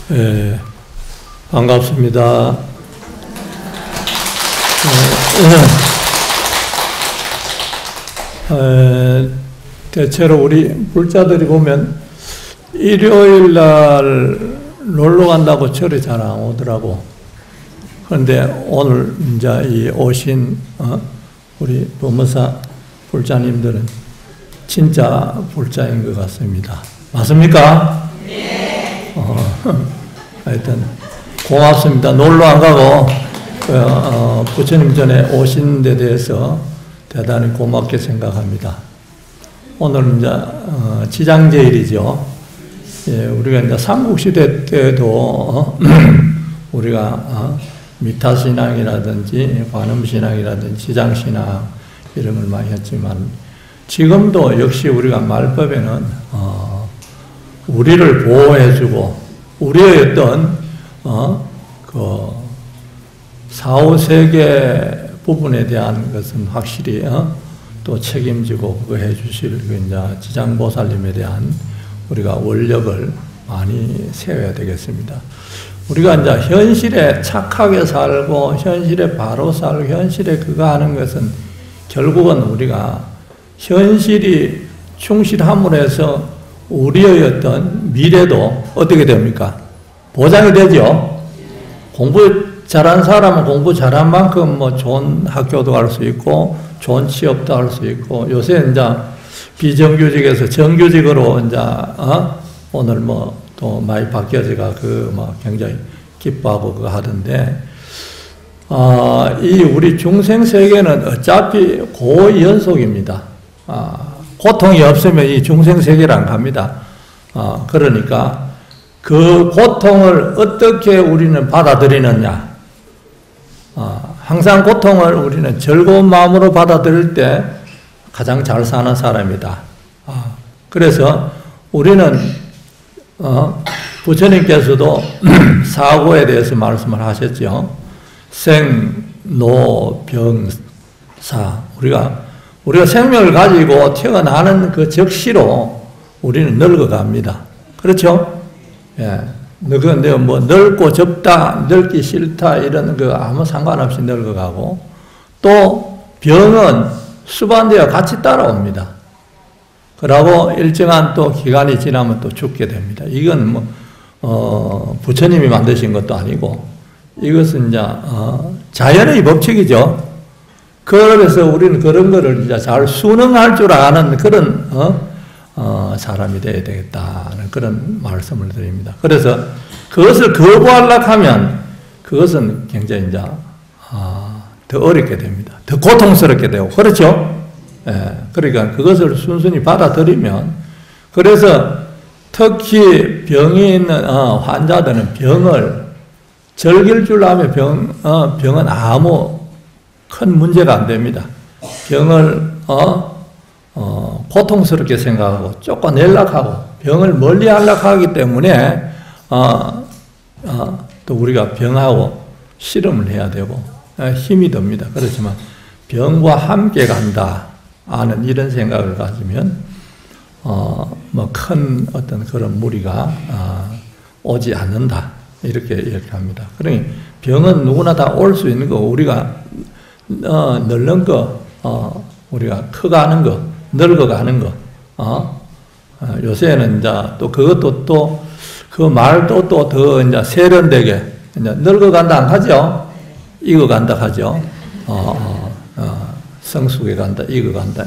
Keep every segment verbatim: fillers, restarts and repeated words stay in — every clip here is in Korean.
예, 반갑습니다. 에, 에, 대체로 우리 불자들이 보면 일요일 날 놀러 간다고 절에 잘 안 오더라고. 그런데 오늘 이제 이 오신 어? 우리 법무사 불자님들은 진짜 불자인 것 같습니다. 맞습니까? 네. 어, 하여튼 고맙습니다. 놀러 안 가고 어, 부처님 전에 오신 데 대해서 대단히 고맙게 생각합니다. 오늘 이제 어, 지장제일이죠. 예, 우리가 이제 삼국시대 때도 어, 우리가 어, 미타신앙이라든지 관음신앙이라든지 지장신앙 이런 걸 많이 했지만 지금도 역시 우리가 말법에는 어, 우리를 보호해주고 우리의 어떤 어, 그 사후세계 부분에 대한 것은 확실히 어, 또 책임지고 그거 해주실 그 이제 지장보살님에 대한 우리가 원력을 많이 세워야 되겠습니다. 우리가 이제 현실에 착하게 살고 현실에 바로 살고 현실에 그거 하는 것은 결국은 우리가 현실이 충실함으로 해서 우리의 어떤 미래도 어떻게 됩니까? 보장이 되죠? 공부 잘한 사람은 공부 잘한 만큼 뭐 좋은 학교도 갈 수 있고 좋은 취업도 할 수 있고 요새 이제 비정규직에서 정규직으로 이제 어? 오늘 뭐 또 많이 바뀌어져가 그 뭐 굉장히 기뻐하고 그거 하던데 아, 이 우리 중생 세계는 어차피 고연속입니다. 아, 고통이 없으면 이 중생 세계란 갑니다. 아, 그러니까 그 고통을 어떻게 우리는 받아들이느냐. 아, 항상 고통을 우리는 즐거운 마음으로 받아들일 때 가장 잘 사는 사람이다. 아, 그래서 우리는 어, 부처님께서도 사고에 대해서 말씀을 하셨죠. 생, 노, 병, 사. 우리가, 우리가 생명을 가지고 태어나는 그 적시로 우리는 늙어갑니다. 그렇죠? 예. 그런데 뭐 늙고 접다, 늙기 싫다, 이런 그 아무 상관없이 늙어가고 또 병은 수반되어 같이 따라옵니다. 그러고 일정한 또 기간이 지나면 또 죽게 됩니다. 이건 뭐, 어, 부처님이 만드신 것도 아니고 이것은 이제, 어, 자연의 법칙이죠. 그래서 우리는 그런 거를 이제 잘 순응할 줄 아는 그런, 어, 어, 사람이 되어야 되겠다는 그런 말씀을 드립니다. 그래서 그것을 거부하려고 하면 그것은 굉장히 이제, 어, 더 어렵게 됩니다. 더 고통스럽게 되고. 그렇죠? 예, 그러니까 그것을 순순히 받아들이면 그래서 특히 병이 있는 어, 환자들은 병을 즐길 줄 알면 병, 어, 병은 아무 큰 문제가 안 됩니다. 병을 어, 어, 고통스럽게 생각하고 쫓아내려고 하고 병을 멀리 하려고 하기 때문에 어, 어, 또 우리가 병하고 씨름을 해야 되고 어, 힘이 듭니다. 그렇지만 병과 함께 간다 아는 이런 생각을 가지면 어, 뭐 큰 어떤 그런 무리가 어, 오지 않는다 이렇게 이야기합니다. 그러니 병은 누구나 다 올 수 있는 거 우리가 어, 늙는 거 어, 우리가 커가는 거 늙어가는 거 어? 어, 요새는 이제 또 그것도 또 그 말도 또 더 이제 세련되게 이제 늙어간다 안 하죠? 익어간다 하죠? 어, 어, 어. 성숙해 간다, 익어 간다.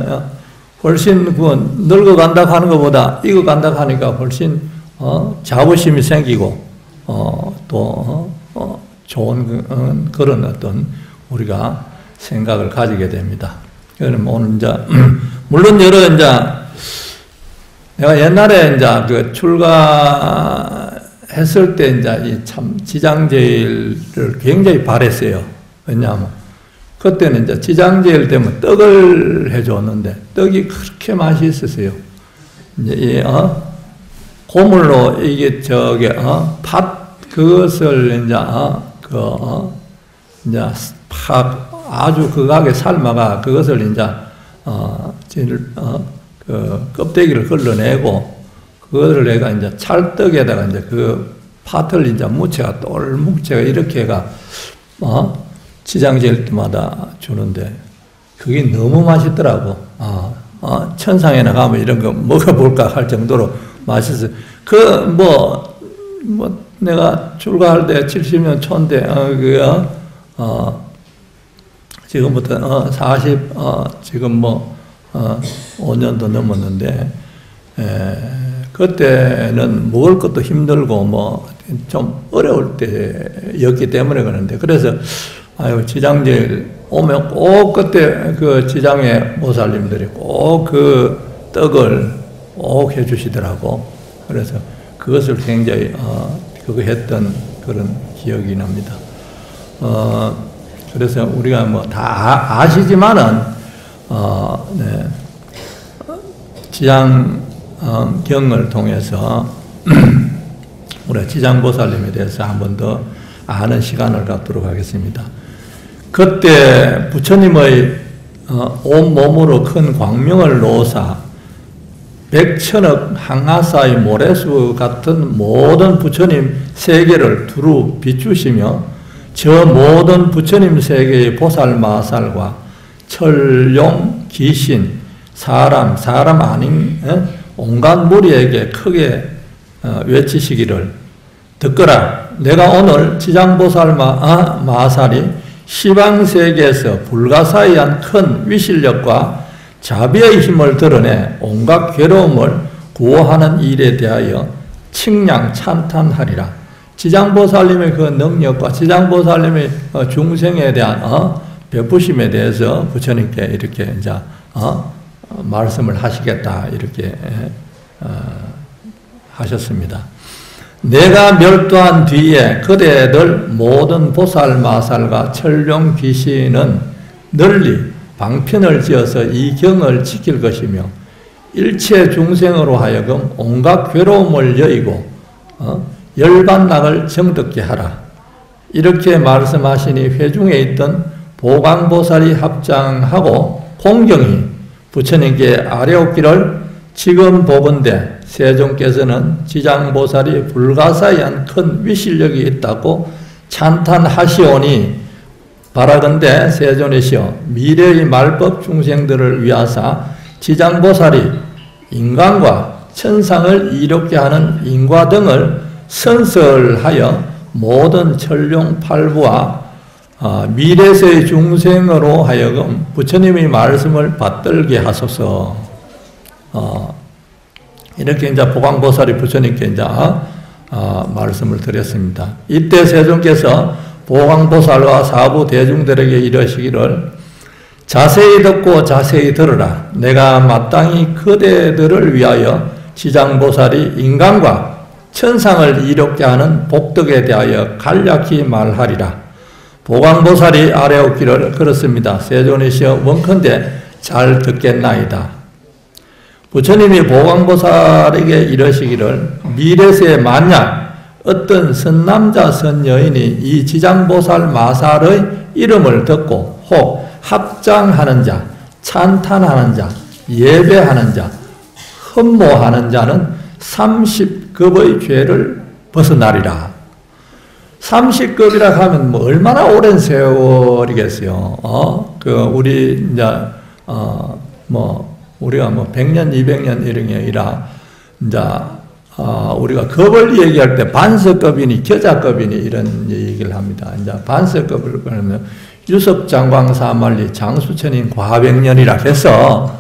훨씬 그 늙어간다 하는 것보다 익어 간다 하니까 훨씬 어, 자부심이 생기고 어, 또 어, 어, 좋은 그, 어, 그런 어떤 우리가 생각을 가지게 됩니다. 그럼 오늘 이제 물론 여러 이제 내가 옛날에 이제 그 출가했을 때 이제 이 참 지장제일을 굉장히 바랬어요. 왜냐하면 그때는 이제 지장제일 때문에 떡을 해줬는데 떡이 그렇게 맛이 있었어요. 이제 이 어? 고물로 이게 저게 어? 팥 그것을 이제 어? 그 어? 이제 팥 아주 극하게 삶아가 그것을 이제 어, 어? 그 껍데기를 걸러내고 그거를 내가 이제 찰떡에다가 이제 그 파틀 이제 무채가 똘묵채가 이렇게가 어? 지장질 때마다 주는데 그게 너무 맛있더라고. 아, 어, 천상에 나가면 이런 거 먹어볼까 할 정도로 맛있어요. 그 뭐 뭐 내가 출가할 때 칠십 년 초인데 어, 그요 어, 지금부터 어, 사십 어, 지금 뭐 어, 오 년도 넘었는데 에, 그때는 먹을 것도 힘들고 뭐 좀 어려울 때였기 때문에 그러는데 그래서 아유 지장질 오면 꼭 그때 그 지장의 보살님들이 꼭 그 떡을 꼭 해주시더라고. 그래서 그것을 굉장히 어, 그거 했던 그런 기억이 납니다. 어, 그래서 우리가 뭐 다 아시지만은 어, 네. 지장경을 통해서 우리 지장보살님에 대해서 한 번 더 아는 시간을 갖도록 하겠습니다. 그때 부처님의 온 몸으로 큰 광명을 놓으사 백천억 항아사의 모래수 같은 모든 부처님 세계를 두루 비추시며 저 모든 부처님 세계의 보살마살과 철용, 귀신, 사람, 사람 아닌 온갖 무리에게 크게 외치시기를 듣거라. 내가 오늘 지장보살 마살이 시방세계에서 불가사의한 큰 위실력과 자비의 힘을 드러내 온갖 괴로움을 구호하는 일에 대하여 칭량 찬탄하리라. 지장보살님의 그 능력과 지장보살님의 중생에 대한 어, 베푸심에 대해서 부처님께 이렇게 이제 어, 말씀을 하시겠다 이렇게 어, 하셨습니다. 내가 멸도한 뒤에 그대들 모든 보살마살과 철룡 귀신은 널리 방편을 지어서 이 경을 지킬 것이며 일체 중생으로 하여금 온갖 괴로움을 여의고 어, 열반락을 정듣게 하라. 이렇게 말씀하시니 회중에 있던 보광보살이 합장하고 공경히 부처님께 아뢰옵기를 지금 보건대 세존께서는 지장보살이 불가사의한 큰 위실력이 있다고 찬탄하시오니 바라건대 세존이시여 미래의 말법 중생들을 위하사 지장보살이 인간과 천상을 이롭게 하는 인과 등을 선설하여 모든 천룡 팔부와 어, 미래세의 중생으로 하여금 부처님의 말씀을 받들게 하소서. 어, 이렇게 이제 보광보살이 부처님께 이제 어, 말씀을 드렸습니다. 이때 세존께서 보광보살과 사부 대중들에게 이러시기를 자세히 듣고 자세히 들으라. 내가 마땅히 그대들을 위하여 지장보살이 인간과 천상을 이롭게 하는 복덕에 대하여 간략히 말하리라. 보광보살이 아뢰옵기를 그렇습니다. 세존이시여 원컨대 잘 듣겠나이다. 부처님이 보광보살에게 이러시기를 미래세 만약 어떤 선남자 선여인이 이 지장보살 마살의 이름을 듣고 혹 합장하는 자, 찬탄하는 자, 예배하는 자, 흠모하는 자는 삼십 급의 죄를 벗어나리라. 삼십 급이라 하면 뭐 얼마나 오랜 세월이겠어요. 어? 그 우리 이제 어 뭐 우리가 뭐 백 년, 이백 년 이런 게 아니라 이제 어 우리가 급을 얘기할 때 반서급이니 겨자급이니 이런 얘기를 합니다. 이제 반서급을 그러면 유석장광사만리 장수천인 과백년이라 해서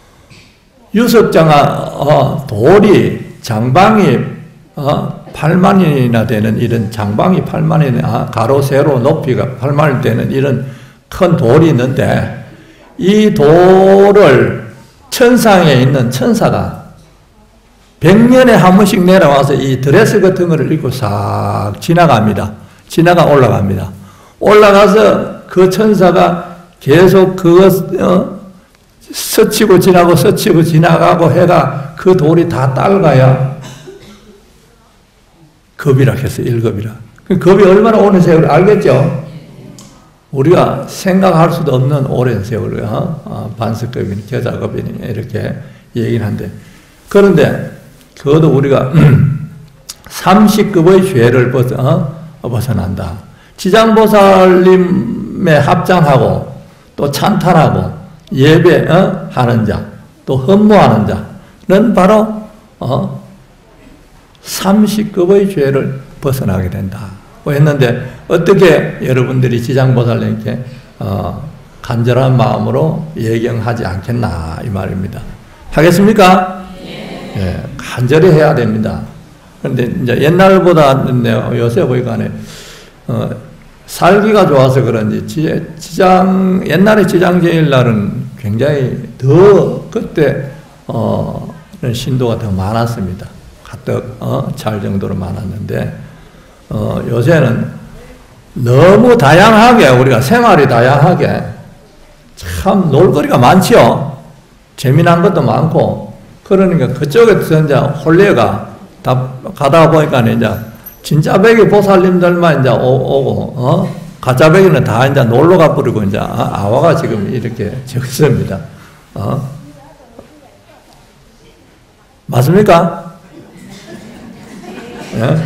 유석장아 어, 돌이 장방이 어, 팔만이나 되는 이런 장방이 팔만이나 가로 세로 높이가 팔만이 되는 이런 큰 돌이 있는데 이 돌을 천상에 있는 천사가 백 년에 한 번씩 내려와서 이 드레스 같은 거를 입고 싹 지나갑니다. 지나가 올라갑니다. 올라가서 그 천사가 계속 그거 어, 스치고 지나고 스치고 지나가고 해가 그 돌이 다 따라가야 급이라 했어. 일 급이라. 그 급이 얼마나 오랜 세월 알겠죠? 우리가 생각할 수도 없는 오랜 세월을 어? 어, 반석급이니 겨자급이니 이렇게 얘기를 한데 그런데 그것도 우리가 삼십급의 죄를 벗어, 어? 벗어난다. 지장보살님에 합장하고 또 찬탄하고 예배 어? 하는 자, 또 헌무하는 자는 바로 어? 삼십급의 죄를 벗어나게 된다. 했는데 어떻게 여러분들이 지장보살님께 어, 간절한 마음으로 예경하지 않겠나 이 말입니다. 하겠습니까? 예, 간절히 해야 됩니다. 그런데 이제 옛날보다 요새 보니까 어, 살기가 좋아서 그런지 지, 지장 옛날에 지장제일날은 굉장히 더 그때 어, 신도가 더 많았습니다. 가득 어, 찰 정도로 많았는데 어, 요새는 너무 다양하게 우리가 생활이 다양하게 참 놀거리가 많죠. 재미난 것도 많고 그러니까 그쪽에서 이제 홀레가 다 가다 보니까 이제 진짜 백이 보살님들만 이제 오, 오고 어? 가짜 백이는 다 이제 놀러 가버리고 이제 아와가 지금 이렇게 적습니다. 어? 맞습니까? 예?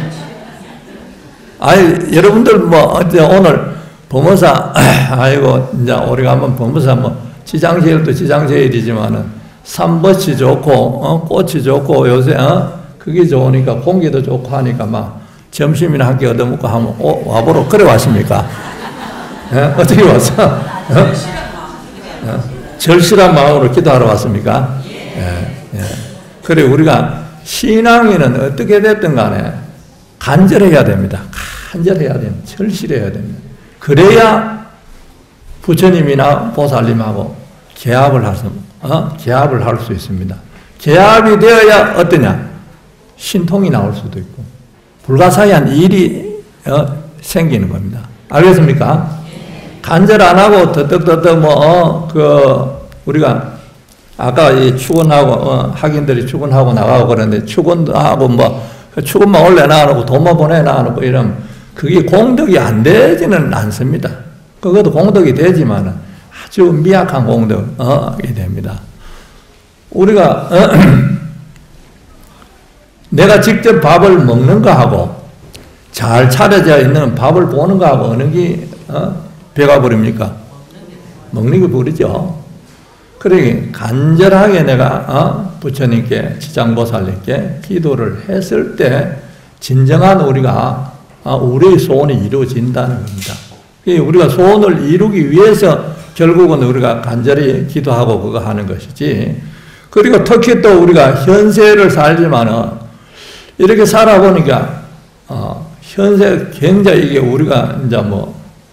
아니 여러분들 뭐 어제 오늘 범어사 아이고 이제 우리가 한번 범어사 뭐 지장제일도 지장제일이지만은 삼벗이 좋고 어? 꽃이 좋고 요새 어? 그게 좋으니까 공기도 좋고 하니까 막 점심이나 한 끼 얻어먹고 하면 어, 와보러 그래 왔습니까? 예? 어떻게 왔어? 어? 어? 절실한 마음으로 기도하러 왔습니까? 예, 예. 그래 우리가 신앙인은 어떻게 됐든 간에 간절해야 됩니다. 간절해야 됩니다. 절실해야 됩니다. 그래야 부처님이나 보살님하고 계합을 할 수, 어? 계합을 할 수 있습니다. 계합이 되어야 어떠냐? 신통이 나올 수도 있고 불가사의한 일이 어, 생기는 겁니다. 알겠습니까? 간절 안 하고 더덕더덕 뭐 어, 그 우리가 아까 이 축원하고 어, 학인들이 축원하고 나가고 그러는데 축원하고 뭐 축원만 올려 놔놓고 돈만 보내 놔놓고 이러면 그게 공덕이 안 되지는 않습니다. 그것도 공덕이 되지만은 아주 미약한 공덕이 됩니다. 우리가 어, 내가 직접 밥을 먹는 거하고 잘 차려져 있는 밥을 보는 거하고 어느 게 어, 배가 부릅니까? 먹는 게 부르죠. 그러니 간절하게 내가 어, 부처님께 지장보살님께 기도를 했을 때 진정한 우리가 어, 우리의 소원이 이루어진다는 겁니다. 우리가 소원을 이루기 위해서 결국은 우리가 간절히 기도하고 그거 하는 것이지. 그리고 특히 또 우리가 현세를 살지만은 이렇게 살아보니까 어, 현세 굉장히 이게 우리가 이제 뭐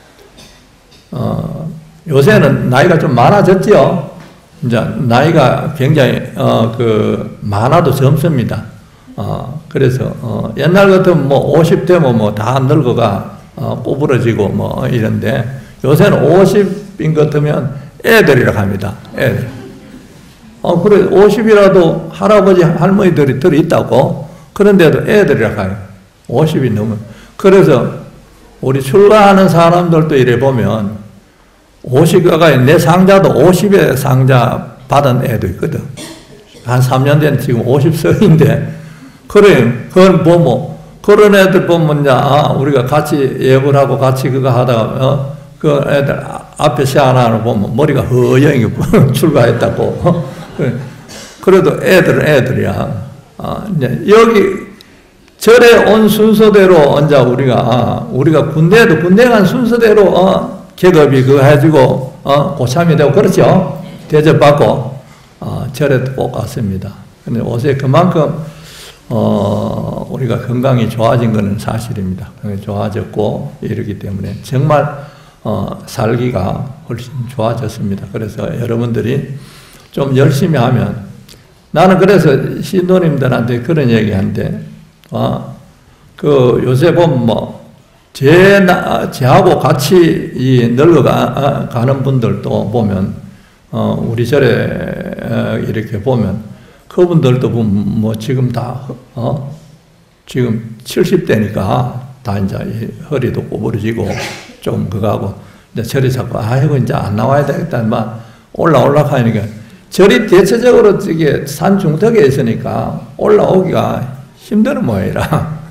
어, 요새는 나이가 좀 많아졌죠. 이제 나이가 굉장히 어, 그 많아도 젊습니다. 어, 그래서 어, 옛날 같으면 뭐 오십 대면 뭐 다 늙어가 어, 꼬부러지고 뭐 이런데 요새는 오십인 것 같으면 애들이라고 합니다. 애들. 어, 그래 오십이라도 할아버지 할머니들이 들어 있다고. 그런데도 애들이라고 해요. 오십이 넘으면. 그래서 우리 출가하는 사람들도 이래 보면 오십가까이 내 상자도 오십의 상자 받은 애도 있거든. 한 삼 년 된 지금 오십서인데 그래 그건 보면 그런 애들 보면 이제 아, 우리가 같이 예불 하고 같이 그거 하다가 어? 그 애들 앞에 시안하는 보면 머리가 허영이 출가했다고. 어? 그래. 그래도 애들은 애들이야. 아, 이제 여기 절에 온 순서대로 이제 우리가 아, 우리가 군대도 군대 간 순서대로 어, 계급이 그거 해주고 어, 고참이 되고 그렇죠. 대접받고 어, 절에 꼭 갔습니다. 근데 요새 그만큼 어, 우리가 건강이 좋아진 것은 사실입니다. 좋아졌고 이러기 때문에 정말 어, 살기가 훨씬 좋아졌습니다. 그래서 여러분들이 좀 열심히 하면 나는 그래서 신도님들한테 그런 얘기 하는데 어, 그 요새 보면 뭐 제, 나, 제하고 같이 이 늙어가, 가는 분들도 보면, 어, 우리 절에 이렇게 보면, 그분들도 보면 뭐 지금 다, 어, 지금 칠십 대니까 다 이제 허리도 꼬부러지고 좀 그거 하고, 이제 절이 자꾸, 아이고, 이제 안 나와야 되겠다. 막 올라 올라가니까, 절이 대체적으로 이게 산 중턱에 있으니까 올라오기가 힘든 모양이라.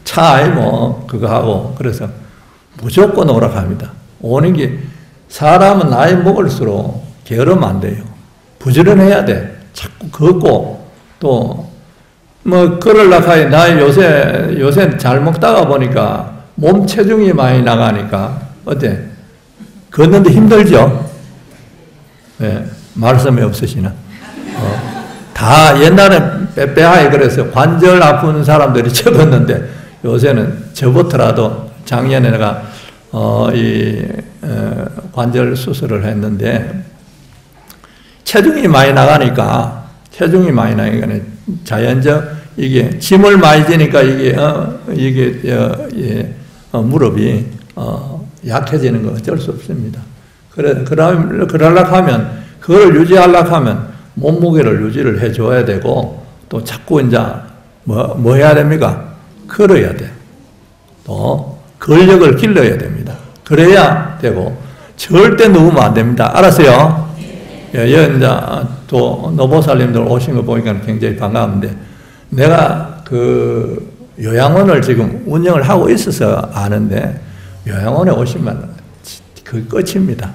차에 뭐 그거 하고 그래서 무조건 오락합니다. 오는 게 사람은 나이 먹을수록 게으르면 안 돼요. 부지런해야 돼. 자꾸 걷고 또 뭐 걸으려고 하니 나 요새 요새 잘 먹다가 보니까 몸 체중이 많이 나가니까 어때? 걷는데 힘들죠? 네, 말씀이 없으시나? 어, 다 옛날에 빼빼하게 그래서 관절 아픈 사람들이 접었는데 요새는 접었더라도 작년에 내가 어, 이 어, 관절 수술을 했는데 체중이 많이 나가니까 체중이 많이 나니까 자연적 이게 짐을 많이 지니까 이게 어, 이게 어, 예, 어, 무릎이 어, 약해지는 거 어쩔 수 없습니다. 그래 그러 그러려고 하면 그걸 유지하려고 하면 몸무게를 유지를 해줘야 되고 또 자꾸 이제 뭐, 뭐 해야 됩니까? 걸어야 돼. 또 근력을 길러야 됩니다. 그래야 되고 절대 누우면 안 됩니다. 알았어요? 예, 예, 이제 또 노보살님들 오신 거 보니까 굉장히 반가운데 내가 그 요양원을 지금 운영을 하고 있어서 아는데 요양원에 오시면 그 끝입니다.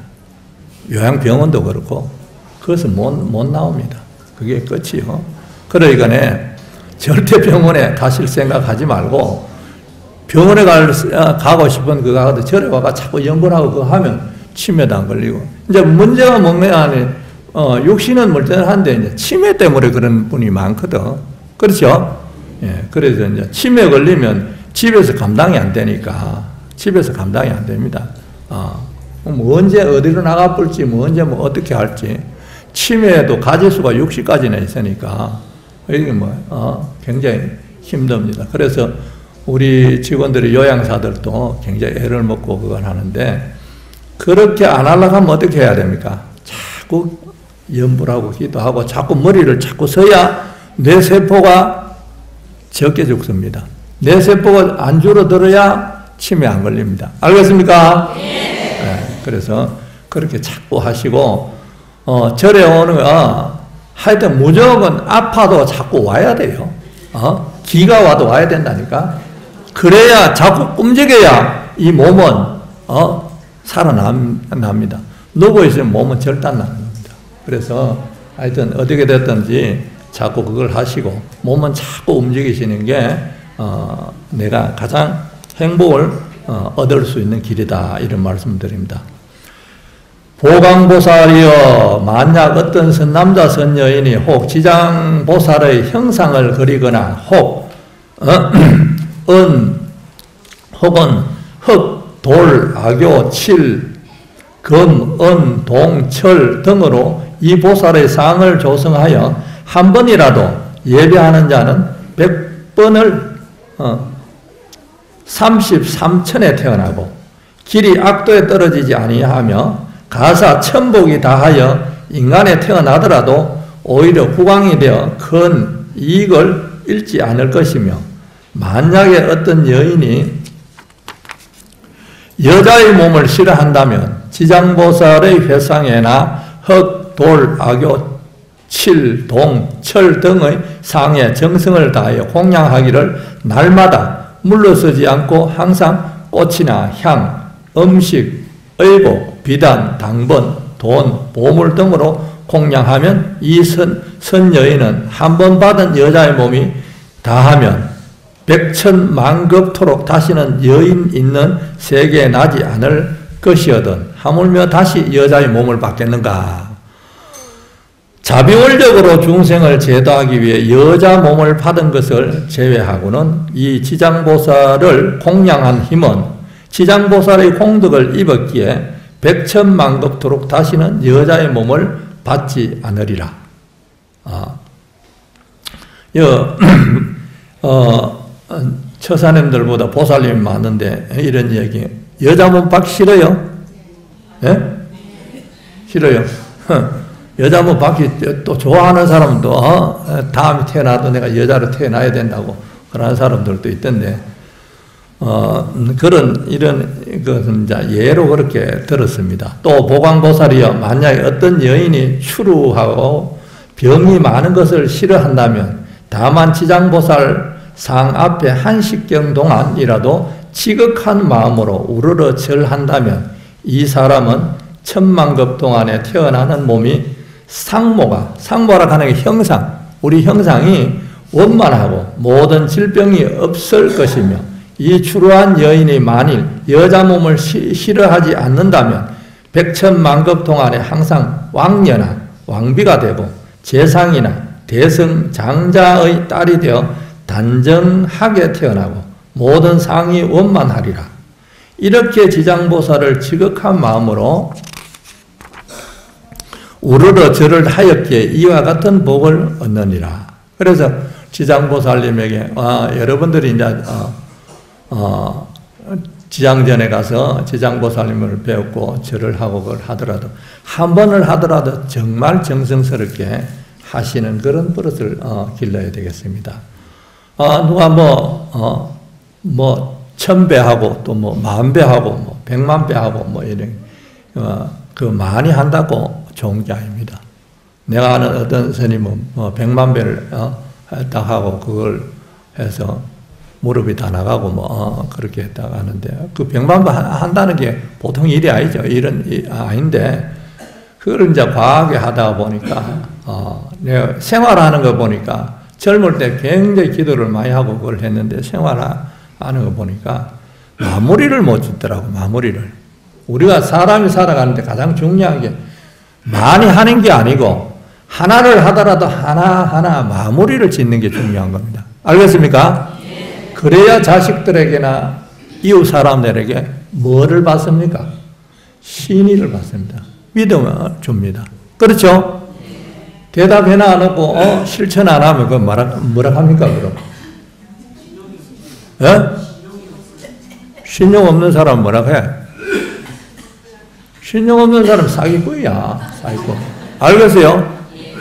요양병원도 그렇고 그것은 못, 못 나옵니다. 그게 끝이요. 그러니까 절대 병원에 가실 생각하지 말고 병원에 갈, 가고 싶은 그거 하고 절에 와가 자꾸 연구하고 그거 하면 치매도 안 걸리고 이제 문제가 뭐냐면 어, 육신은 멀쩡한데 이제 치매 때문에 그런 분이 많거든. 그렇죠? 예, 그래서 이제 치매 걸리면 집에서 감당이 안 되니까 집에서 감당이 안 됩니다. 어, 뭐 언제 어디로 나가 볼지 뭐 언제 뭐 어떻게 할지 치매도 가지수가 육십까지나 있으니까 이게 뭐 어, 굉장히 힘듭니다. 그래서 우리 직원들이 요양사들도 굉장히 애를 먹고 그걸 하는데 그렇게 안 하려고 하면 어떻게 해야 됩니까? 자꾸 염불하고 기도하고 자꾸 머리를 자꾸 써야 뇌세포가 적게 죽습니다. 뇌세포가 안 줄어들어야 치매 안 걸립니다. 알겠습니까? 네. 네, 그래서 그렇게 자꾸 하시고 어, 절에 오는 거 하여튼 무조건 아파도 자꾸 와야 돼요. 어? 기가 와도 와야 된다니까. 그래야 자꾸 움직여야 이 몸은 어? 살아납니다. 누워 있으면 몸은 절대 안 납니다. 그래서 하여튼 어떻게 됐든지 자꾸 그걸 하시고 몸은 자꾸 움직이시는 게 어, 내가 가장 행복을 어, 얻을 수 있는 길이다 이런 말씀드립니다. 보강보살이여 만약 어떤 선남자 선여인이 혹 지장보살의 형상을 그리거나 혹 어, 은 혹은 흙, 돌, 악교, 칠, 금, 은, 동, 철 등으로 이 보살의 상을 조성하여 한 번이라도 예배하는 자는 백 번을 어, 삼십삼천에 태어나고 길이 악도에 떨어지지 아니하며 가사 천복이 다하여 인간에 태어나더라도 오히려 후광이 되어 큰 이익을 잃지 않을 것이며 만약에 어떤 여인이 여자의 몸을 싫어한다면 지장보살의 회상에나 흙, 돌, 악교, 칠, 동, 철 등의 상에 정성을 다하여 공양하기를 날마다 물러서지 않고 항상 꽃이나 향, 음식, 의복, 비단, 당번, 돈, 보물 등으로 공양하면 이 선, 선여인은 한 번 받은 여자의 몸이 다하면 백천만급토록 다시는 여인 있는 세계에 나지 않을 것이거든 하물며 다시 여자의 몸을 받겠는가. 자비원력으로 중생을 제도하기 위해 여자 몸을 받은 것을 제외하고는 이 지장보살을 공양한 힘은 지장보살의 공덕을 입었기에 백천만급토록 다시는 여자의 몸을 받지 않으리라. 아, 여, 어, 처사님들보다 보살님이 많은데 이런 얘기 여자 몸 받기 싫어요? 예? 싫어요? 여자 몸 받기 또 좋아하는 사람은 또 어? 다음에 태어나도 내가 여자로 태어나야 된다고 그런 사람들도 있던데 어, 그런 이런 것은 이제 예로 그렇게 들었습니다. 또 보광보살이여 만약에 어떤 여인이 추루하고 병이 많은 것을 싫어한다면 다만 지장보살 상 앞에 한식경 동안이라도 지극한 마음으로 우러러 절한다면 이 사람은 천만급 동안에 태어나는 몸이 상모가, 상모라 하는 게 형상, 우리 형상이 원만하고 모든 질병이 없을 것이며 이 추루한 여인이 만일 여자 몸을 시, 싫어하지 않는다면 백천만급 동안에 항상 왕녀나 왕비가 되고 재상이나 대성 장자의 딸이 되어 단정하게 태어나고 모든 상이 원만하리라. 이렇게 지장보살을 지극한 마음으로 우러러 절을 하였기에 이와 같은 복을 얻느니라. 그래서 지장보살님에게 아, 여러분들이 이제 어, 어, 지장전에 가서 지장보살님을 배웠고 절을 하고 그걸 하더라도 한 번을 하더라도 정말 정성스럽게 하시는 그런 버릇을 어, 길러야 되겠습니다. 어, 누가 뭐, 어, 뭐, 천 배 하고, 또 뭐, 만 배 하고, 뭐, 백만 배 하고, 뭐, 이런, 어, 그 많이 한다고 좋은 게 아닙니다. 내가 아는 어떤 스님은 뭐, 백만 배를, 어, 딱 하고, 그걸 해서 무릎이 다 나가고, 뭐, 어, 그렇게 했다고 하는데, 그 백만 배 한다는 게 보통 일이 아니죠. 일은 아닌데, 그걸 이제 과하게 하다 보니까, 어, 내가 생활하는 거 보니까, 젊을 때 굉장히 기도를 많이 하고 그걸 했는데 생활하는 거 보니까 마무리를 못 짓더라고, 마무리를. 우리가 사람이 살아가는데 가장 중요한 게 많이 하는 게 아니고 하나를 하더라도 하나하나 마무리를 짓는 게 중요한 겁니다. 알겠습니까? 그래야 자식들에게나 이웃 사람들에게 뭐를 받습니까? 신의를 받습니다. 믿음을 줍니다. 그렇죠? 대답해나 안 하고, 어, 실천 안 하면, 그, 뭐라, 뭐라 합니까, 그럼? 예? 신용 없는 사람 뭐라 해? 신용 없는 사람 사기꾼이야, 사기꾼. 알겠어요?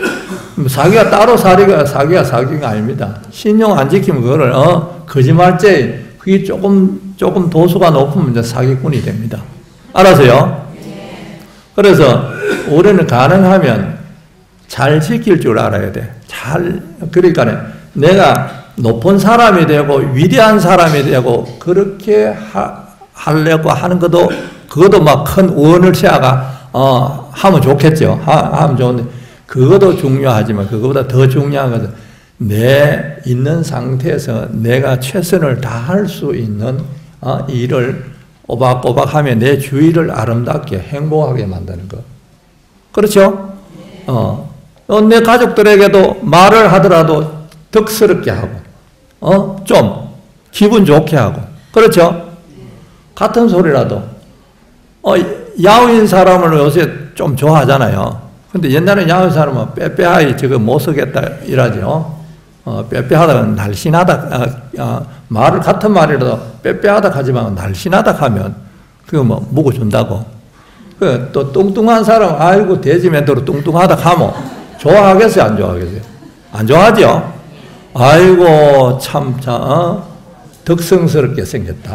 사기가 따로 사기가, 사기가 사기가 아닙니다. 신용 안 지키면 그거를, 어, 거짓말죄, 그게 조금, 조금 도수가 높으면 이제 사기꾼이 됩니다. 알았어요? 그래서, 우리는 가능하면, 잘 지킬 줄 알아야 돼. 잘, 그러니까 내가 높은 사람이 되고 위대한 사람이 되고 그렇게 하, 하려고 하는 것도 그것도 막 큰 원을 세아가 어, 하면 좋겠죠. 하, 하면 좋은데 그것도 중요하지만 그것보다 더 중요한 것은 내 있는 상태에서 내가 최선을 다할 수 있는 어, 일을 꼬박꼬박 하며 내 주위를 아름답게 행복하게 만드는 것. 그렇죠? 어. 내 가족들에게도 말을 하더라도 덕스럽게 하고, 어, 좀, 기분 좋게 하고, 그렇죠? 같은 소리라도, 어, 야우인 사람을 요새 좀 좋아하잖아요. 근데 옛날에 야우인 사람은 빼빼하이 저거 못 쓰겠다 이러죠. 어, 빼빼하다가 날씬하다, 어, 어, 말을 같은 말이라도 빼빼하다 하지만 날씬하다 하면, 그거 뭐, 묵어준다고. 그, 또 뚱뚱한 사람, 아이고, 돼지맨도로 뚱뚱하다 하면, 좋아하겠어요? 안 좋아하겠어요? 안 좋아하죠? 아이고, 참, 참, 어? 덕성스럽게 생겼다.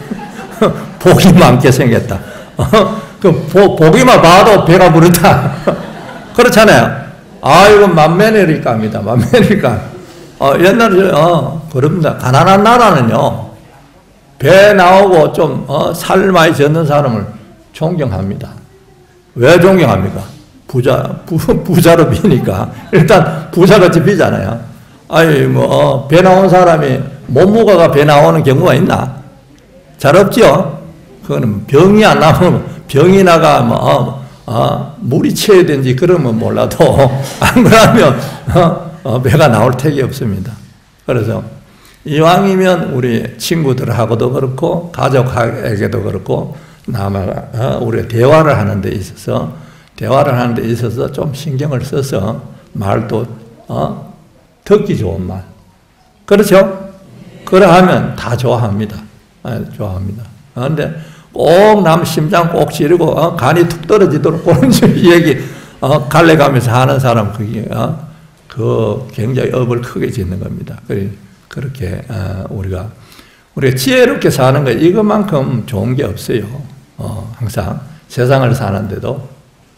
복이 많게 생겼다. 어? 그, 보, 보기만 봐도 배가 부른다. 그렇잖아요. 아이고, 만면이니까입니다. 만면이니까. 어, 옛날에, 어, 그럽니다. 가난한 나라는요, 배 나오고 좀, 어, 살 많이 젓는 사람을 존경합니다. 왜 존경합니까? 부자, 부, 부자로 비니까. 일단, 부자같이 비잖아요. 아니, 뭐, 어, 배 나온 사람이 몸무게가 배 나오는 경우가 있나? 잘 없죠? 그거는 병이 안 나면, 병이 나가, 뭐, 어, 어, 물이 채야되는지 그러면 몰라도, 안 그러면, 어, 어, 배가 나올 택이 없습니다. 그래서, 이왕이면 우리 친구들하고도 그렇고, 가족에게도 그렇고, 남아, 어, 우리 대화를 하는 데 있어서, 대화를 하는 데 있어서 좀 신경을 써서 말도 어? 듣기 좋은 말. 그렇죠? 그러하면 다 좋아합니다. 아, 좋아합니다. 그런데 꼭 남 심장 꼭 찌르고 어? 간이 툭 떨어지도록 그런 얘기 어? 갈래가면서 하는 사람 그게 어? 그 굉장히 업을 크게 짓는 겁니다. 그렇게 어, 우리가 우리가 지혜롭게 사는 거 이것만큼 좋은 게 없어요. 어, 항상 세상을 사는데도.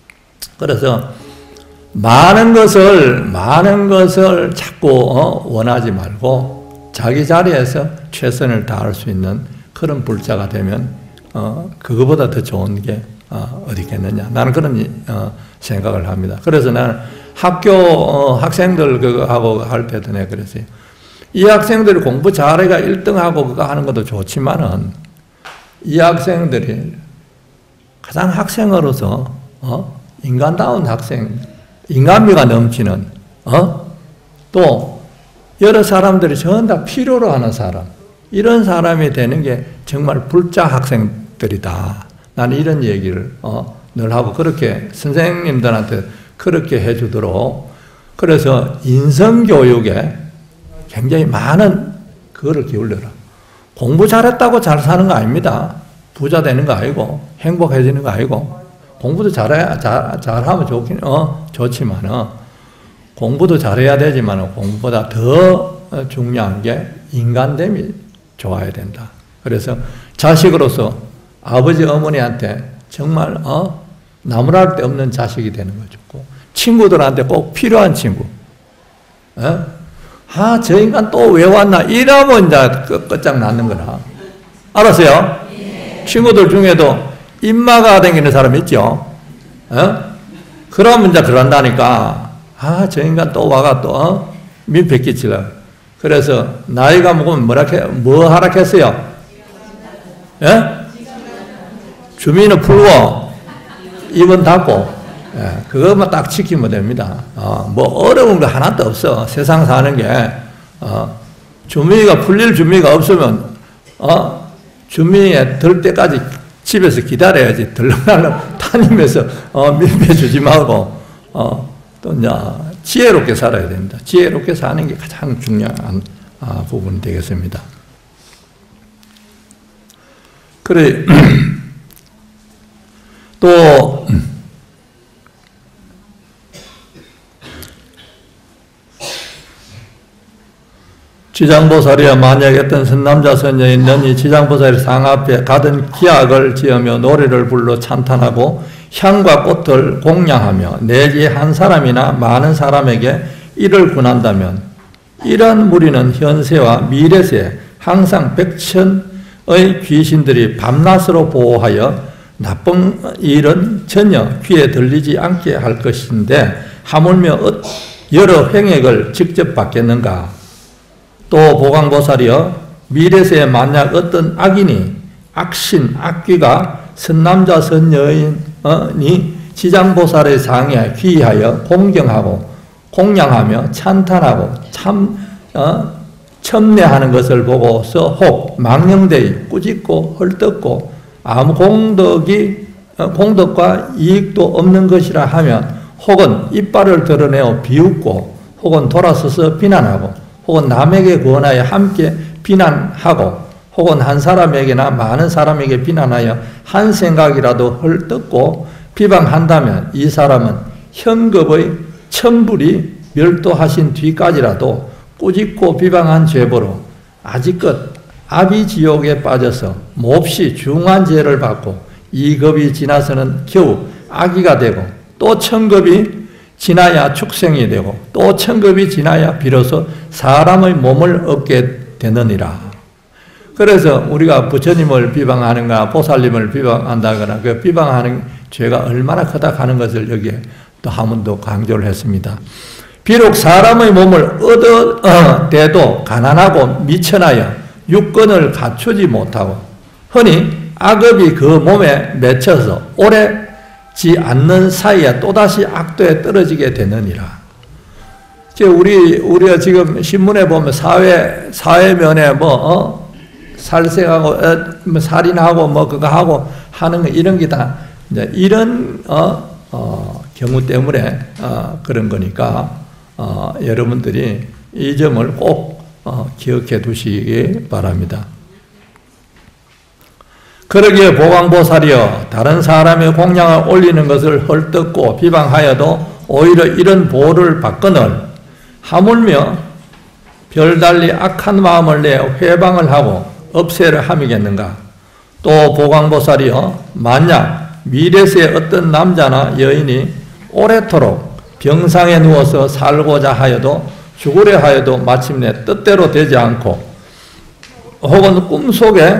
그래서 많은 것을 많은 것을 자꾸 어, 원하지 말고 자기 자리에서 최선을 다할 수 있는 그런 불자가 되면 어, 그거보다 더 좋은 게 어, 어디 있겠느냐. 나는 그런 어, 생각을 합니다. 그래서 나는 학교 어, 학생들 그거 하고 할 때도 내가 그랬어요. 이 학생들이 공부 잘해가 일 등 하고 그거 하는 것도 좋지만은 이 학생들이 가장 학생으로서 어? 인간다운 학생, 인간미가 넘치는 어? 또 여러 사람들이 전부 다 필요로 하는 사람, 이런 사람이 되는 게 정말 불자 학생들이다. 나는 이런 얘기를 어, 늘 하고 그렇게 선생님들한테 그렇게 해주도록, 그래서 인성교육에 굉장히 많은 그거를 기울여라. 공부 잘했다고 잘 사는 거 아닙니다. 부자 되는 거 아니고 행복해지는 거 아니고, 공부도 잘해야 잘 잘하면 좋긴 어 좋지만 어, 공부도 잘해야 되지만 공부보다 더 중요한 게 인간됨이 좋아야 된다. 그래서 자식으로서 아버지 어머니한테 정말 어 나무랄 데 없는 자식이 되는 거 좋고, 친구들한테 꼭 필요한 친구. 어? 아, 저 인간 또 왜 왔나? 이러면 이제 끝장 나는 거라. 알았어요? 네. 친구들 중에도 입마가 다니는 사람 있죠? 어? 그러면 이제 그런다니까. 아, 저 인간 또 와가 또, 어? 민폐 끼치려. 그래서, 나이가 먹으면 뭐라, 뭐 하락했어요? 예? 주민은 풀고, 입은 닫고, 예, 그것만 딱 지키면 됩니다. 어, 뭐 어려운 거 하나도 없어. 세상 사는 게 어, 주민이가 풀릴 준비가 없으면 어, 주민이 들 때까지 집에서 기다려야지. 들락날락 다니면서 어, 민폐 주지 말고 어, 또 이제 지혜롭게 살아야 됩니다. 지혜롭게 사는 게 가장 중요한 아, 부분이 되겠습니다. 그래 또 지장보살이야 만약에 어떤 선남자 선녀인 너니 지장보살의 상 앞에 가든 기약을 지으며 노래를 불러 찬탄하고 향과 꽃을 공양하며 내지 한 사람이나 많은 사람에게 이를 군한다면 이러한 무리는 현세와 미래세 항상 백천의 귀신들이 밤낮으로 보호하여 나쁜 일은 전혀 귀에 들리지 않게 할 것인데 하물며 여러 횡액을 직접 받겠는가. 또 보강보살이여 미래세에 만약 어떤 악인이 악신 악귀가 선남자 선여인이 지장보살의 상에 귀의하여 공경하고 공양하며 찬탄하고 참 어, 첨례하는 것을 보고서 혹 망령되이 꾸짖고 헐뜯고 아무 공덕이 어, 공덕과 이익도 없는 것이라 하면 혹은 이빨을 드러내어 비웃고 혹은 돌아서서 비난하고 혹은 남에게 권하여 함께 비난하고 혹은 한 사람에게나 많은 사람에게 비난하여 한 생각이라도 헐뜯고 비방한다면 이 사람은 현급의 천불이 멸도하신 뒤까지라도 꾸짖고 비방한 죄보로 아직껏 아비지옥에 빠져서 몹시 중한 죄를 받고 이 급이 지나서는 겨우 아기가 되고 또 천급이 지나야 축생이 되고 또 천급이 지나야 비로소 사람의 몸을 얻게 되느니라. 그래서 우리가 부처님을 비방하는가 보살님을 비방한다거나 그 비방하는 죄가 얼마나 크다 하는 것을 여기에 또 한 번 더 강조를 했습니다. 비록 사람의 몸을 얻어대도 가난하고 미천하여 육건을 갖추지 못하고 흔히 악업이 그 몸에 맺혀서 오래 지 않는 사이에 또다시 악도에 떨어지게 되느니라. 우리, 우리가 지금 신문에 보면 사회, 사회면에 뭐, 어? 살생하고, 어, 뭐 살인하고, 뭐, 그거 하고 하는 거, 이런 게 다, 이제 이런, 어, 어, 경우 때문에, 어, 그런 거니까, 어, 여러분들이 이 점을 꼭, 어, 기억해 두시기 바랍니다. 그러기에 보강보살이여 다른 사람의 공양을 올리는 것을 헐뜯고 비방하여도 오히려 이런 보호를 받거늘 하물며 별달리 악한 마음을 내 회방을 하고 없애를 함이겠는가. 또 보강보살이여 만약 미래세의 어떤 남자나 여인이 오래도록 병상에 누워서 살고자 하여도 죽으려 하여도 마침내 뜻대로 되지 않고 혹은 꿈속에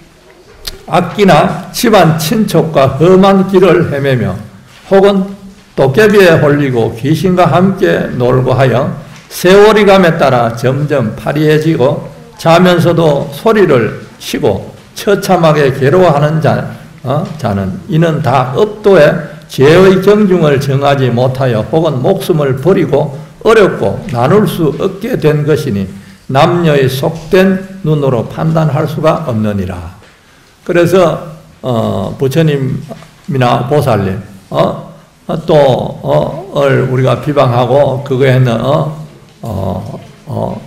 악기나 집안 친척과 험한 길을 헤매며 혹은 도깨비에 홀리고 귀신과 함께 놀고 하여 세월이 감에 따라 점점 파리해지고 자면서도 소리를 쉬고 처참하게 괴로워하는 자, 어? 자는 이는 다 업도에 죄의 경중을 정하지 못하여 혹은 목숨을 버리고 어렵고 나눌 수 없게 된 것이니 남녀의 속된 눈으로 판단할 수가 없느니라. 그래서 어, 부처님이나 보살님 어? 또 어, 을 우리가 비방하고 그거에는 어, 어, 어,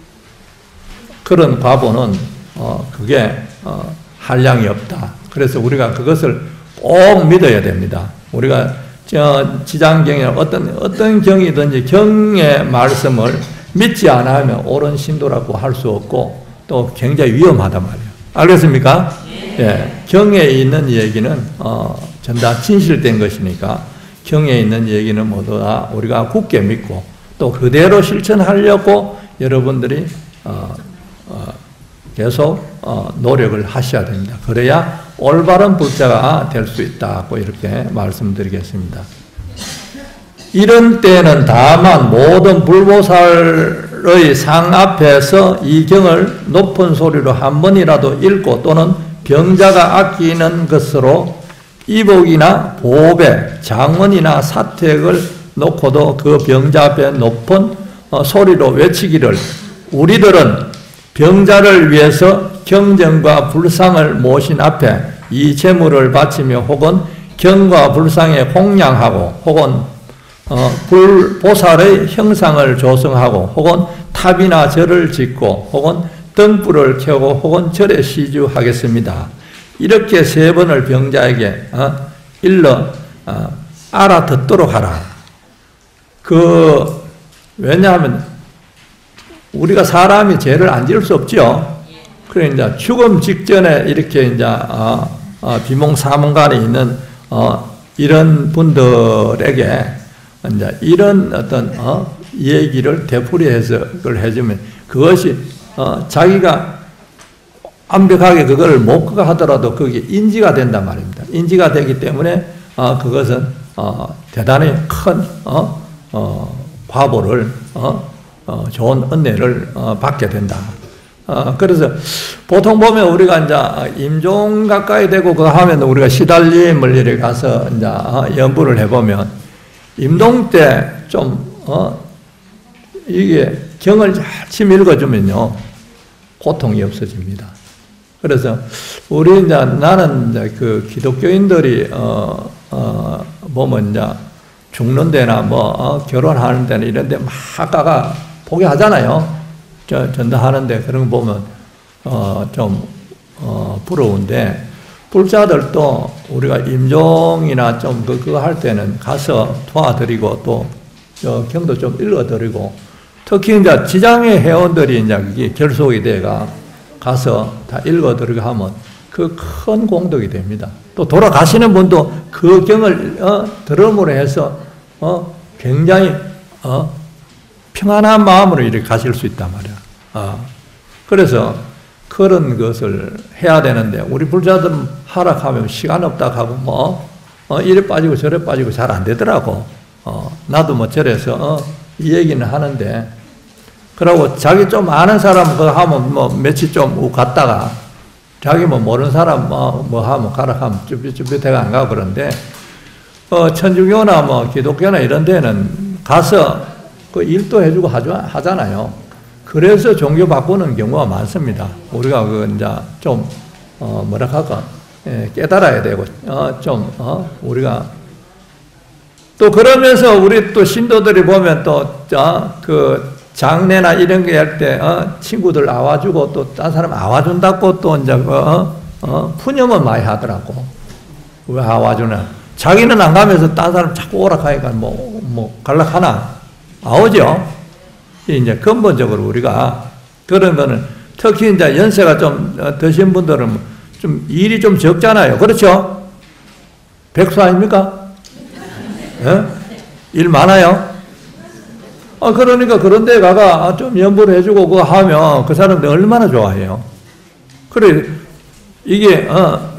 그런 과보는 어, 그게 어, 한량이 없다. 그래서 우리가 그것을 꼭 믿어야 됩니다. 우리가 저 지장경에 어떤 어떤 경이든지 경의 말씀을 믿지 않으면 옳은 신도라고 할 수 없고 또 굉장히 위험하단 말이에요. 알겠습니까? 예. 예. 경에 있는 얘기는 어, 전다 진실된 것이니까 경에 있는 얘기는 모두 다 우리가 굳게 믿고 또 그대로 실천하려고 여러분들이 어, 어, 계속 어, 노력을 하셔야 됩니다. 그래야 올바른 불자가 될 수 있다고 이렇게 말씀드리겠습니다. 이런 때는 다만 모든 불보살의 상 앞에서 이 경을 높은 소리로 한 번이라도 읽고 또는 병자가 아끼는 것으로 이복이나 보배, 장원이나 사택을 놓고도 그 병자 앞에 높은 소리로 외치기를 우리들은 병자를 위해서 경전과 불상을 모신 앞에 이 제물을 바치며 혹은 경과 불상에 홍양하고 혹은 어, 불보살의 형상을 조성하고 혹은 탑이나 절을 짓고 혹은 등불을 켜고 혹은 절에 시주하겠습니다. 이렇게 세 번을 병자에게 어, 일러 어, 알아듣도록 하라. 그 왜냐하면 우리가 사람이 죄를 안 지을 수 없죠. 그러니까 죽음 직전에 이렇게 이제 어, 어, 비몽사몽간에 있는 어, 이런 분들에게 이제 이런 어떤 어, 얘기를 되풀이 해석을 해주면 그것이 어, 자기가 완벽하게 그걸 못 하더라도 그게 인지가 된단 말입니다. 인지가 되기 때문에 어, 그것은 어, 대단히 큰 어, 어, 과보를 어, 어, 좋은 은혜를 어, 받게 된다. 어, 그래서 보통 보면 우리가 이제 임종 가까이 되고 그거 하면 우리가 시달림을 이렇게 가서 이제 어, 연부를 해보면 임종 때 좀 어, 이게 경을 잘 읽어주면요 고통이 없어집니다. 그래서 우리 이제 나는 이제 그 기독교인들이 어, 어, 보면 이제 죽는 데나 뭐 어, 결혼하는 데나 이런 데 막 가가 포기하잖아요. 저 전도하는데 그런 거 보면 어, 좀 어, 부러운데 불자들도 우리가 임종이나 좀 그, 그거 할 때는 가서 도와드리고 또 저 경도 좀 읽어드리고 특히 이제 지장의 회원들이 이제 그게 결속이 돼가 가서 다 읽어드리고 하면 그 큰 공덕이 됩니다. 또 돌아가시는 분도 그 경을 어, 들음으로 해서 어, 굉장히 어, 평안한 마음으로 이렇게 가실 수 있단 말이야. 어. 그래서 그런 것을 해야 되는데 우리 불자들은 하락하면 시간 없다 하고 뭐 어, 이래 빠지고 저래 빠지고 잘 안 되더라고. 어, 나도 뭐 저래서 어, 이 얘기는 하는데 그러고 자기 좀 아는 사람 그 하면 뭐 며칠 좀 갔다가 자기 뭐 모르는 사람 뭐, 뭐 하면 가라 하면 쭈삣쭈삣해가 안 가고 그런데 어, 천주교나 뭐 기독교나 이런 데는 가서 그 일도 해주고 하죠, 하잖아요. 그래서 종교 바꾸는 경우가 많습니다. 우리가 그 이제 좀 어, 뭐라 할까 예, 깨달아야 되고 어, 좀 어, 우리가 또 그러면서 우리 또 신도들이 보면 또 그 장례나 이런 거 할 때 어, 친구들 아와주고 또 딴 사람 아와준다고 또 이제 어, 어, 푸념은 많이 하더라고. 왜 아와주나? 자기는 안 가면서 딴 사람 자꾸 오락하니까 뭐, 뭐, 갈락하나? 아오죠? 이제 근본적으로 우리가 그런 거는 특히 이제 연세가 좀 드신 분들은 좀 일이 좀 적잖아요. 그렇죠? 백수 아닙니까? 예? 일 많아요? 아, 그러니까 그런 데 가가 좀 연부를 해주고 그거 하면 그 사람들 얼마나 좋아해요. 그래, 이게, 어,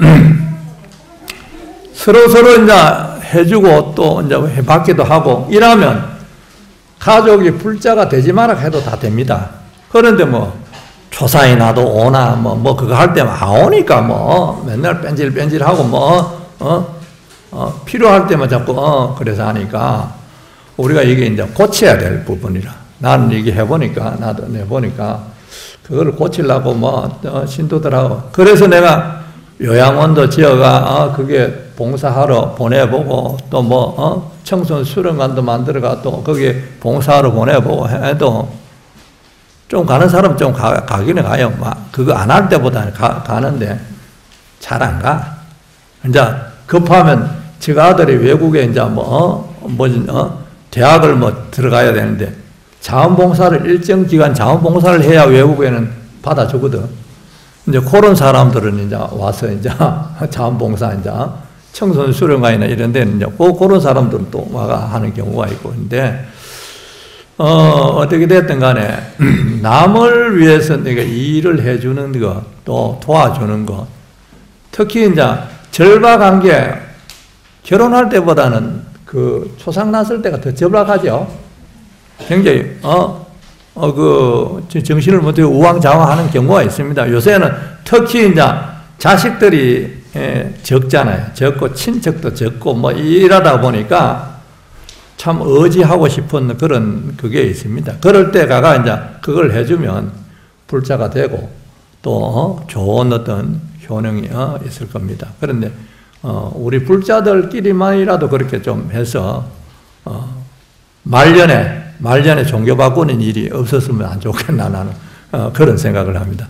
서로서로 이제 해주고 또 이제 받기도 하고 이러면 가족이 불자가 되지 마라 해도 다 됩니다. 그런데 뭐, 초상이 나도 오나, 뭐, 뭐, 그거 할 때만 안 오니까 뭐, 맨날 뺀질뺀질하고 뭐, 어, 어, 필요할 때만 자꾸, 어, 그래서 하니까 우리가 이게 이제 고쳐야 될 부분이라. 나는 이게 해보니까, 나도 해보니까, 그걸 고치려고 뭐, 어, 신도들하고. 그래서 내가 요양원도 지어가, 어, 그게 봉사하러 보내보고, 또 뭐, 어, 청소년 수련관도 만들어가 또 거기에 봉사하러 보내보고 해도 좀 가는 사람 좀 가, 가기는 가요. 막, 그거 안 할 때보다는 가, 가는데 잘 안 가. 이제 급하면 저 아들이 외국에 이제 뭐, 어, 뭐지, 어, 대학을 뭐 들어가야 되는데 자원봉사를 일정 기간 자원봉사를 해야 외국에는 받아주거든. 이제 그런 사람들은 이제 와서 이제 자원봉사 이제 청소년 수련관이나 이런 데는 이제 그런 사람들은 또 와가 하는 경우가 있고 근데 어, 어떻게 됐든 간에 남을 위해서 내가 일을 해주는 거 또 도와주는 거 특히 이제 절박한 게 결혼할 때보다는 그 초상 났을 때가 더 절박하죠. 굉장히 어, 어, 그 정신을 못하고 우왕좌왕하는 경우가 있습니다. 요새는 특히 이제 자식들이 예, 적잖아요. 적고 친척도 적고 뭐 이러다 보니까 참 의지하고 싶은 그런 그게 있습니다. 그럴 때 가가 이제 그걸 해주면 불자가 되고 또 어, 좋은 어떤 효능이 어, 있을 겁니다. 그런데 어, 우리 불자들끼리만이라도 그렇게 좀 해서 어, 말년에 말년에 종교 바꾸는 일이 없었으면 안 좋겠나 나는 어, 그런 생각을 합니다.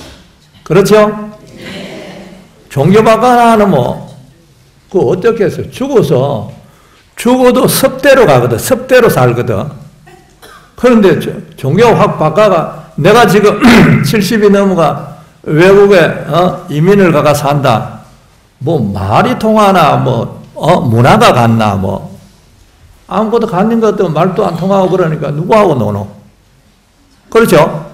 그렇죠? 종교 바꿔나는 뭐, 그 어떻게 해서 죽어서, 죽어도 섭대로 가거든. 섭대로 살거든. 그런데 종교 확 바꿔가, 내가 지금 칠십이 넘어가 외국에, 어? 이민을 가가 산다. 뭐, 말이 통하나, 뭐, 어? 문화가 같나, 뭐. 아무것도 갖는 것도 말도 안 통하고 그러니까 누구하고 노노? 그렇죠?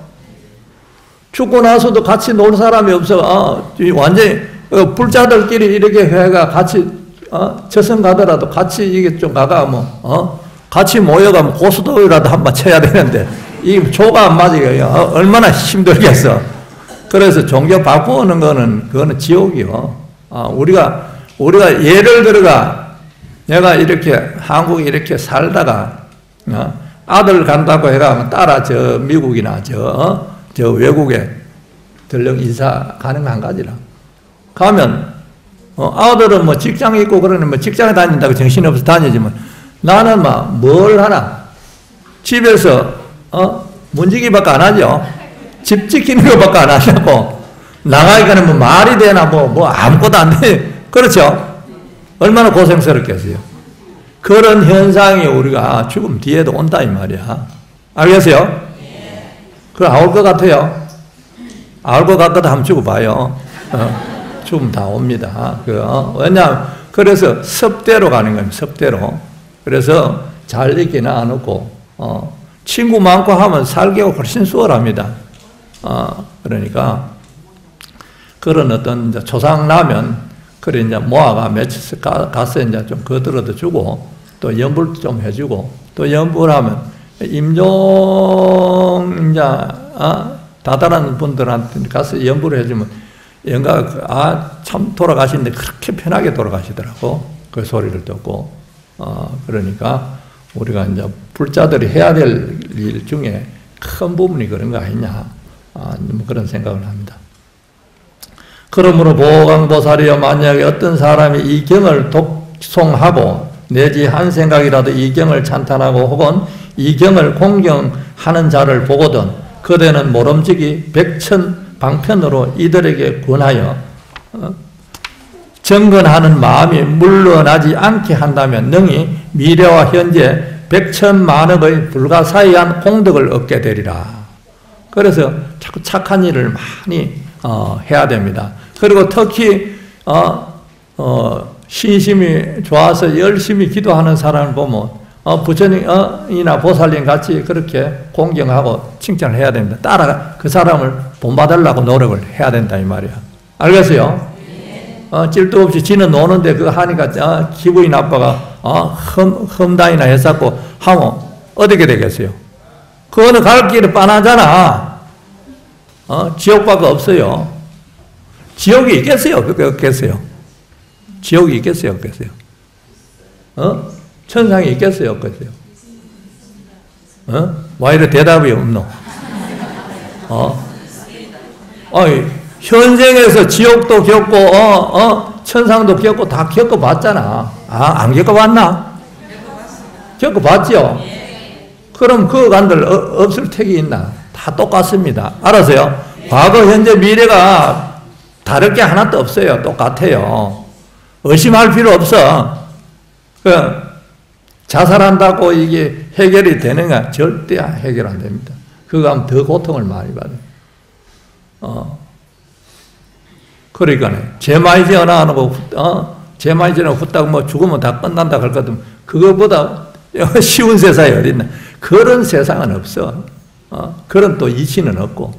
죽고 나서도 같이 놀 사람이 없어. 어, 완전히, 어, 불자들끼리 이렇게 해가 같이, 어, 저승 가더라도 같이 이게 좀 가가 뭐, 어, 같이 모여가면 고수도라도 한번 쳐야 되는데, 이 조가 안 맞으니까, 어, 얼마나 힘들겠어. 그래서 종교 바꾸는 거는, 그거는 지옥이요. 어, 우리가, 우리가 예를 들어가, 내가 이렇게, 한국에 이렇게 살다가, 어, 아들 간다고 해가 따라 저 미국이나 저, 어, 저 외국에 들령 인사 가능한 가지라. 가면, 어, 아들은 뭐 직장 있고 그러는 뭐 직장에 다닌다고 정신없어서 다니지만 나는 막 뭘 하나? 집에서, 어, 문지기밖에 안 하죠. 집 지키는 것밖에 안 하냐고. 나가니까는 뭐 말이 되나 뭐, 뭐 아무것도 안 돼. 그렇죠? 얼마나 고생스럽겠어요. 그런 현상이 우리가 죽음 뒤에도 온다 이 말이야. 알겠어요? 그럼 올 것 같아요? 알 것 같거든 한번 죽어봐요. 어. 죽음 다 옵니다. 그, 어, 왜냐, 그래서 섭대로 가는 겁니다. 섭대로. 그래서 잘 있기는 안 없고, 어, 친구 많고 하면 살기가 훨씬 수월합니다. 어, 그러니까, 그런 어떤 이제 초상 나면, 그래 이제 모아가 며칠 가서 이제 좀 거들어도 주고, 또 연불 좀 해주고, 또 연불하면, 임종, 이제, 어, 다다른 분들한테 가서 연불을 해주면, 영가, 아, 참 돌아가시는데 그렇게 편하게 돌아가시더라고. 그 소리를 듣고. 어, 그러니까 우리가 이제 불자들이 해야 될 일 중에 큰 부분이 그런 거 아니냐. 아, 뭐 그런 생각을 합니다. 그러므로 보강보살이여 만약에 어떤 사람이 이 경을 독송하고 내지 한 생각이라도 이 경을 찬탄하고 혹은 이 경을 공경하는 자를 보거든 그대는 모름지기 백천 방편으로 이들에게 권하여 어, 정건하는 마음이 물러나지 않게 한다면 능히 미래와 현재 백천만억의 불가사의한 공덕을 얻게 되리라. 그래서 자꾸 착한 일을 많이 어, 해야 됩니다. 그리고 특히 어, 어, 신심이 좋아서 열심히 기도하는 사람을 보면 어, 부처님이나 보살님 같이 그렇게 공경하고 칭찬을 해야 됩니다. 따라 그 사람을 본받으려고 노력을 해야 된다 이 말이야. 알겠어요? 어, 찔도 없이 지는 노는데 그거 하니까 어, 기분이 나빠가 어, 흠, 흠단이나 했었고 하면 어떻게 되겠어요? 그거는 갈 길이 빤하잖아. 어, 지옥밖에 없어요. 지옥이 있겠어요? 그게 없겠어요? 지옥이 있겠어요? 없겠어요? 어? 천상이 있겠어요? 없겠어요? 어? 와 이래 대답이 없노? 어? 어이, 현생에서 지옥도 겪고, 어, 어, 천상도 겪고 다 겪어봤잖아. 아, 안 겪어봤나? 겪어봤죠? 그럼 그 간들 어, 없을 택이 있나? 다 똑같습니다. 알았어요? 과거, 현재, 미래가 다를 게 하나도 없어요. 똑같아요. 의심할 필요 없어. 그, 자살한다고 이게 해결이 되는가? 절대 해결 안 됩니다. 그거 하면 더 고통을 많이 받아요. 어. 그러니까, 죄 많이 지어나 하는 거, 어? 죄 많이 지어나 후딱 뭐 죽으면 다 끝난다 할 것 같으면, 그거보다 쉬운 세상이 어딨나? 그런 세상은 없어. 어? 그런 또 이치는 없고.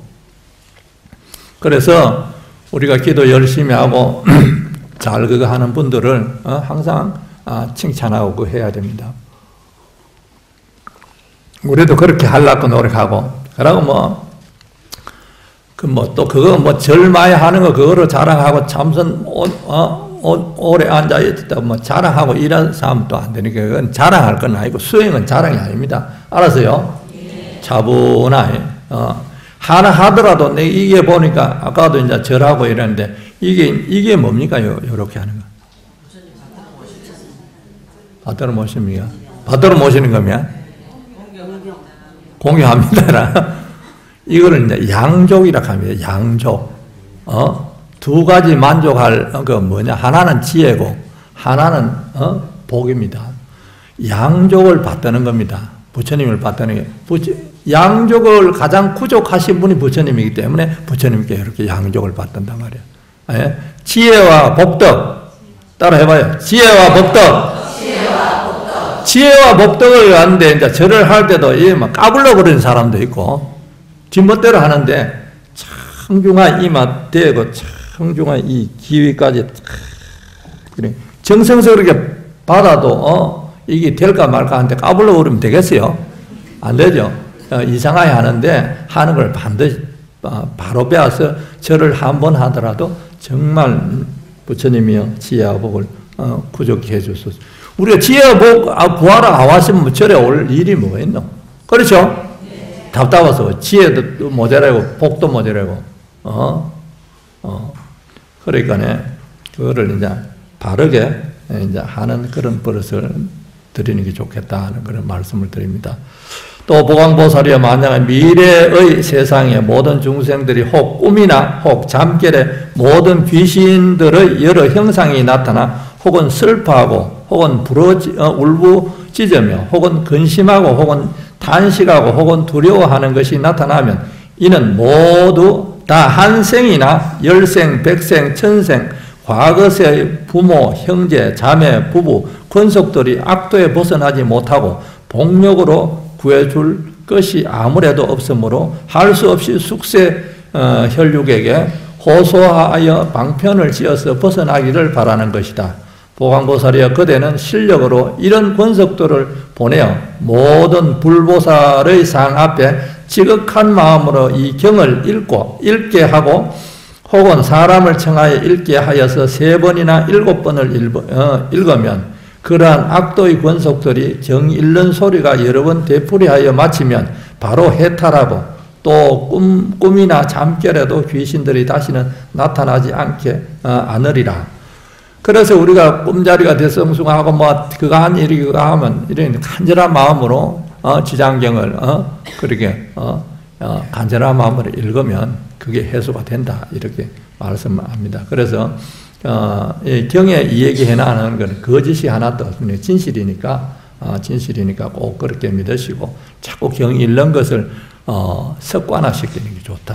그래서 우리가 기도 열심히 하고, 잘 그거 하는 분들을 어? 항상 아, 칭찬하고 그 해야 됩니다. 우리도 그렇게 하려고 노력하고, 그러고 뭐, 그 뭐 또 그거 뭐 절마야 하는 거 그거로 자랑하고 참선 오, 어, 오, 오래 앉아 있다 뭐 자랑하고 이런 사람 또 안 되니까 그건 자랑할 건 아니고 수행은 자랑이 아닙니다. 알았어요? 네. 차분하게 어, 하나 하더라도 내 이게 보니까 아까도 이제 절하고 이랬는데 이게 이게 뭡니까 요 요렇게 하는 거? 받들어 모십니까? 받들어 모시는 거면 공경합니다. 이거를 이제 양족이라고 합니다. 양족. 어? 두 가지 만족할, 그 뭐냐. 하나는 지혜고, 하나는, 어? 복입니다. 양족을 받드는 겁니다. 부처님을 받드는 게. 부처, 양족을 가장 구족하신 분이 부처님이기 때문에 부처님께 이렇게 양족을 받든단 말이에요. 예? 지혜와 복덕. 따라 해봐요. 지혜와 복덕. 지혜와 복덕. 지혜와 복덕을 하는데, 이제 절을 할 때도, 이 막 까불러 버리는 사람도 있고, 지멋대로 하는데 청중한 이마 대고 청중한 이 기위까지 그래 정성스럽게 받아도 어, 이게 될까 말까 하는데 까불러 버리면 되겠어요? 안 되죠. 어, 이상하게 하는데 하는 걸 반드시 어, 바로 배워서 절을 한 번 하더라도 정말 부처님이여 지혜와 복을 어, 구족해 주소서. 우리가 지혜와 복 아, 구하러 나왔으면 절에 올 일이 뭐가 있노? 그렇죠? 답답해서 지혜도 모자라고 복도 모자라고 어? 어. 그러니까 그거를 이제 바르게 이제 하는 그런 버릇을 드리는 게 좋겠다 하는 그런 말씀을 드립니다. 또 보광보살이여 만약에 미래의 세상에 모든 중생들이 혹 꿈이나 혹 잠결에 모든 귀신들의 여러 형상이 나타나 혹은 슬퍼하고 혹은 부러지, 어, 울부짖으며 혹은 근심하고 혹은 탄식하고 혹은 두려워하는 것이 나타나면 이는 모두 다 한 생이나 열생, 백생, 천생, 과거세의 부모, 형제, 자매, 부부, 권속들이 악도에 벗어나지 못하고 복력으로 구해줄 것이 아무래도 없으므로 할 수 없이 숙세 어, 혈육에게 호소하여 방편을 지어서 벗어나기를 바라는 것이다. 보광보살이여 그대는 실력으로 이런 권속들을 보내어 모든 불보살의 상 앞에 지극한 마음으로 이 경을 읽고 읽게 하고 혹은 사람을 청하여 읽게 하여서 세 번이나 일곱 번을 읽어, 어, 읽으면 그러한 악도의 권속들이 경 읽는 소리가 여러 번 되풀이하여 마치면 바로 해탈하고 또 꿈, 꿈이나 잠결에도 귀신들이 다시는 나타나지 않게 어, 않으리라. 그래서 우리가 꿈자리가 대성숭하고 뭐 그거 한 일이 그거 하면 이런 간절한 마음으로 어, 지장경을 어, 그렇게 어, 어, 간절한 마음으로 읽으면 그게 해소가 된다 이렇게 말씀합니다. 그래서 어, 이 경에 이 얘기해 나가는 건 거짓이 하나도 없습니다. 진실이니까 어, 진실이니까 꼭 그렇게 믿으시고 자꾸 경 읽는 것을 어, 습관화시키는 게 좋다.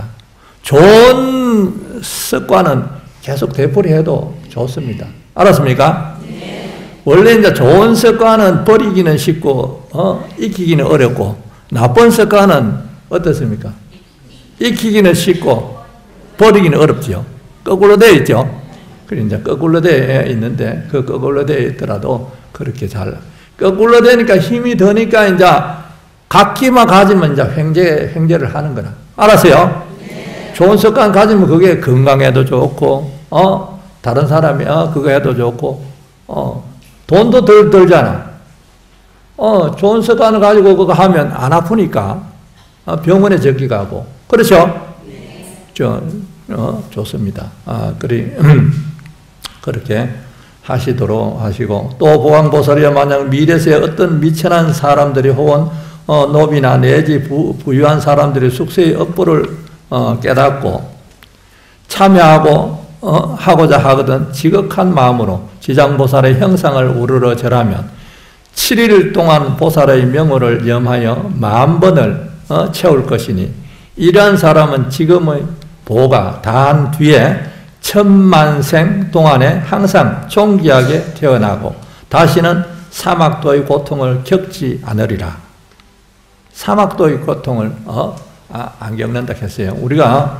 좋은 습관은 계속 되풀이해도 좋습니다. 알았습니까? 네. 원래 이제 좋은 습관은 버리기는 쉽고, 어, 익히기는 어렵고, 나쁜 습관은 어떻습니까? 익히기는 쉽고, 버리기는 어렵죠. 거꾸로 되어 있죠. 그래, 이제 거꾸로 되어 있는데, 그 거꾸로 되어 있더라도 그렇게 잘, 거꾸로 되니까 힘이 드니까 이제 각기만 가지면 이제 횡재, 횡재를 하는 거라. 알았어요? 네. 좋은 습관 가지면 그게 건강에도 좋고, 어, 다른 사람이, 어, 그거 해도 좋고, 어, 돈도 덜 들잖아. 어, 좋은 습관을 가지고 그거 하면 안 아프니까, 어, 병원에 적기 가고. 그렇죠? 네. 저, 어, 좋습니다. 아, 그리, 그렇게 하시도록 하시고, 또 보왕보살이야 만약 미래세에 어떤 미천한 사람들이 혹은 어, 노비나 내지 부, 부유한 사람들이 숙세의 업보를 어, 깨닫고 참여하고 어, 하고자 하거든 지극한 마음으로 지장보살의 형상을 우러러 절하면 칠 일 동안 보살의 명호를 염하여 만 번을 어, 채울 것이니 이러한 사람은 지금의 보가 다한 뒤에 천만생 동안에 항상 존귀하게 태어나고 다시는 사막도의 고통을 겪지 않으리라. 사막도의 고통을 어? 아, 안 겪는다 했어요. 우리가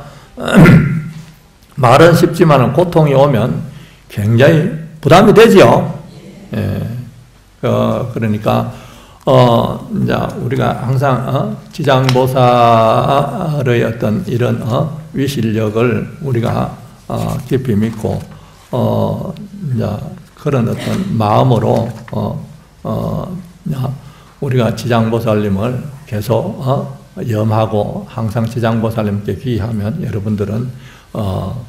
말은 쉽지만 고통이 오면 굉장히 부담이 되지요. 예. 어, 그러니까 어, 이제 우리가 항상 어? 지장보살의 어떤 이런 어? 위실력을 우리가 어, 깊이 믿고 어, 이제 그런 어떤 마음으로 어, 어, 우리가 지장보살님을 계속 어, 염하고 항상 지장보살님께 귀하면 여러분들은 어,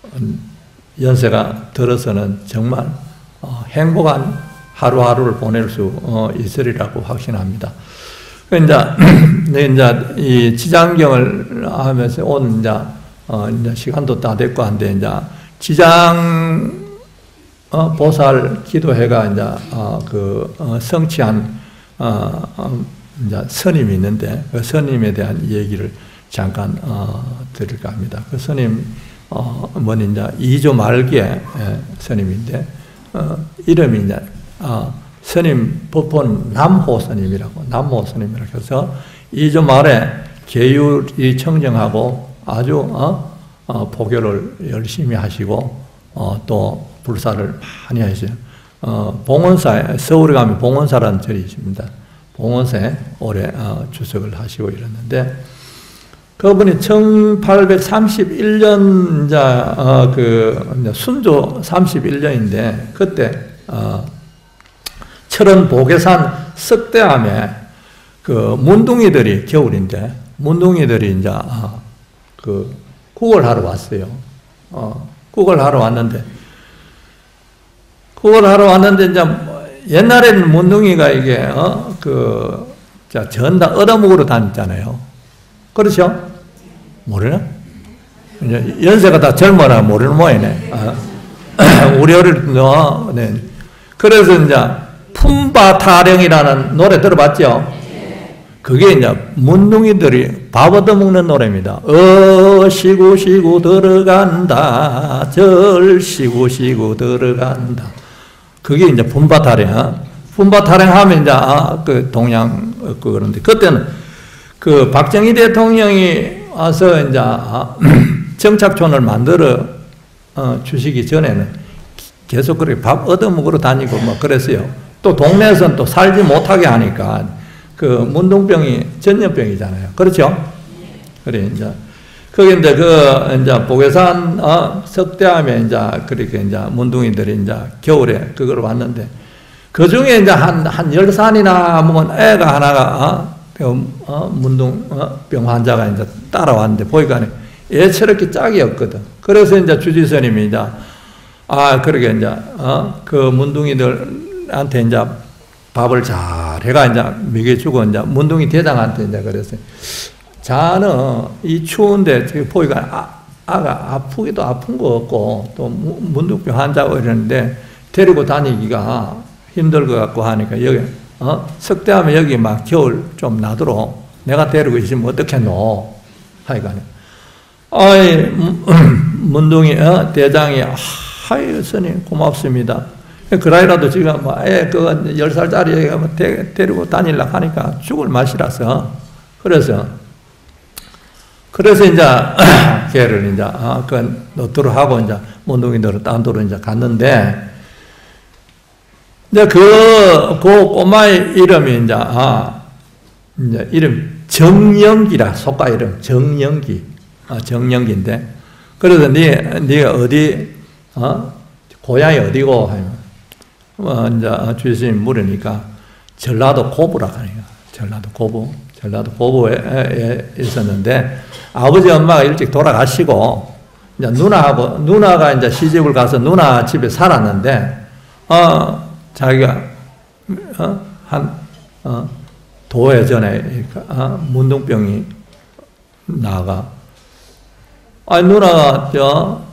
연세가 들어서는 정말 어, 행복한 하루하루를 보낼 수 어, 있으리라고 확신합니다. 이제, 이제 이 지장경을 하면서 오늘 이제, 어, 이제 시간도 다 됐고 한데 이제 지장 어, 보살 기도회가 이제 어, 그 어, 성취한 어, 어, 이제 스님이 있는데 그 스님에 대한 얘기를 잠깐 어, 드릴까 합니다. 그 스님 어, 뭐니 이제 이조 말기에 예, 스님인데 어, 이름이 이제 어, 스님 법본 남호 스님이라고 남호 스님이라고 해서 이조 말에 계율이 청정하고 아주 어, 어, 포교를 열심히 하시고 어, 또 불사를 많이 하시죠. 어, 봉원사에 서울에 가면 봉원사라는 절이 있습니다. 봉원사에 오래 어, 주석을 하시고 이랬는데 그분이 천팔백삼십일 년 이제 어, 그 이제 순조 삼십일 년인데 그때 어, 철원 보계산 석대암에 그 문둥이들이 겨울인데 문둥이들이 이제 어, 그 구걸하러 왔어요. 어, 구걸하러 왔는데 구걸하러 왔는데 이제 옛날에는 문둥이가 이게 어, 그 자 전다 얻어먹으러 다녔잖아요. 그렇죠? 모르나? 이제 연세가 다 젊어나 모르는 모양이네. 아, 우리 어릴 때, 네. 그래서 이제 품바 타령이라는 노래 들어봤죠? 그게 이제 문둥이들이 밥 얻어먹는 노래입니다. 어 시구 시구 들어간다 절 시구 시구 들어간다. 그게 이제 품바 타령. 품바 타령 하면 이제 아, 그 동양 그 그런데 그때는 그 박정희 대통령이 와서 이제 정착촌을 만들어 어, 주시기 전에는 계속 그렇게 밥 얻어먹으러 다니고 뭐 그랬어요. 또 동네에서는 또 살지 못하게 하니까 그 문둥병이 전염병이잖아요. 그렇죠? 그래 이제 거기 이제 그 이제 보계산 어, 석대암에 이제 그렇게 이제 문둥이들이 이제 겨울에 그걸 왔는데 그 중에 이제 한 한 열 살이나 먹은 애가 하나가 어, 어, 문둥 어, 병 환자가 이제 따라왔는데 보니까 애처렇게 짝이 없거든. 그래서 이제 주지스님이 이제 아 그러게 이제 어, 그 문둥이들한테 이제 밥을 잘 해가 이제 먹여주고 이제 문둥이 대장한테 이제 그랬어요. 자는 이 추운데 보니까 아, 아가 아프기도 아픈 거 없고 또 문둥병 환자고 이러는데 데리고 다니기가 힘들 것 같고 하니까 여기 어? 석대하면 여기 막 겨울 좀 나도록 내가 데리고 있으면 어떻겠노? 하니까 아이 문둥이 어? 대장이 하이 스님 고맙습니다. 그라이라도 지금 뭐, 애, 그, 열 살짜리 애가 뭐 데, 데리고 다니려고 하니까 죽을 맛이라서. 그래서, 그래서 이제, 걔를 이제, 아, 그, 노트를 하고 이제, 몬둥이들을 딴 도로 이제 갔는데, 이제 그, 그 꼬마의 이름이 이제, 아, 이제 이름 정영기라, 속가 이름 정영기. 아, 정영기인데. 그래서 니, 니가 어디, 어? 고향이 어디고? 하면, 어, 이제 주스님 물으니까 전라도 고부라고 하니까. 전라도 고부. 전라도 고부에 있었는데, 아버지 엄마가 일찍 돌아가시고, 이제 누나하고, 누나가 이제 시집을 가서 누나 집에 살았는데, 어, 자기가, 어, 한, 어, 도회 전에, 어, 문둥병이 나가. 아니, 누나가, 저,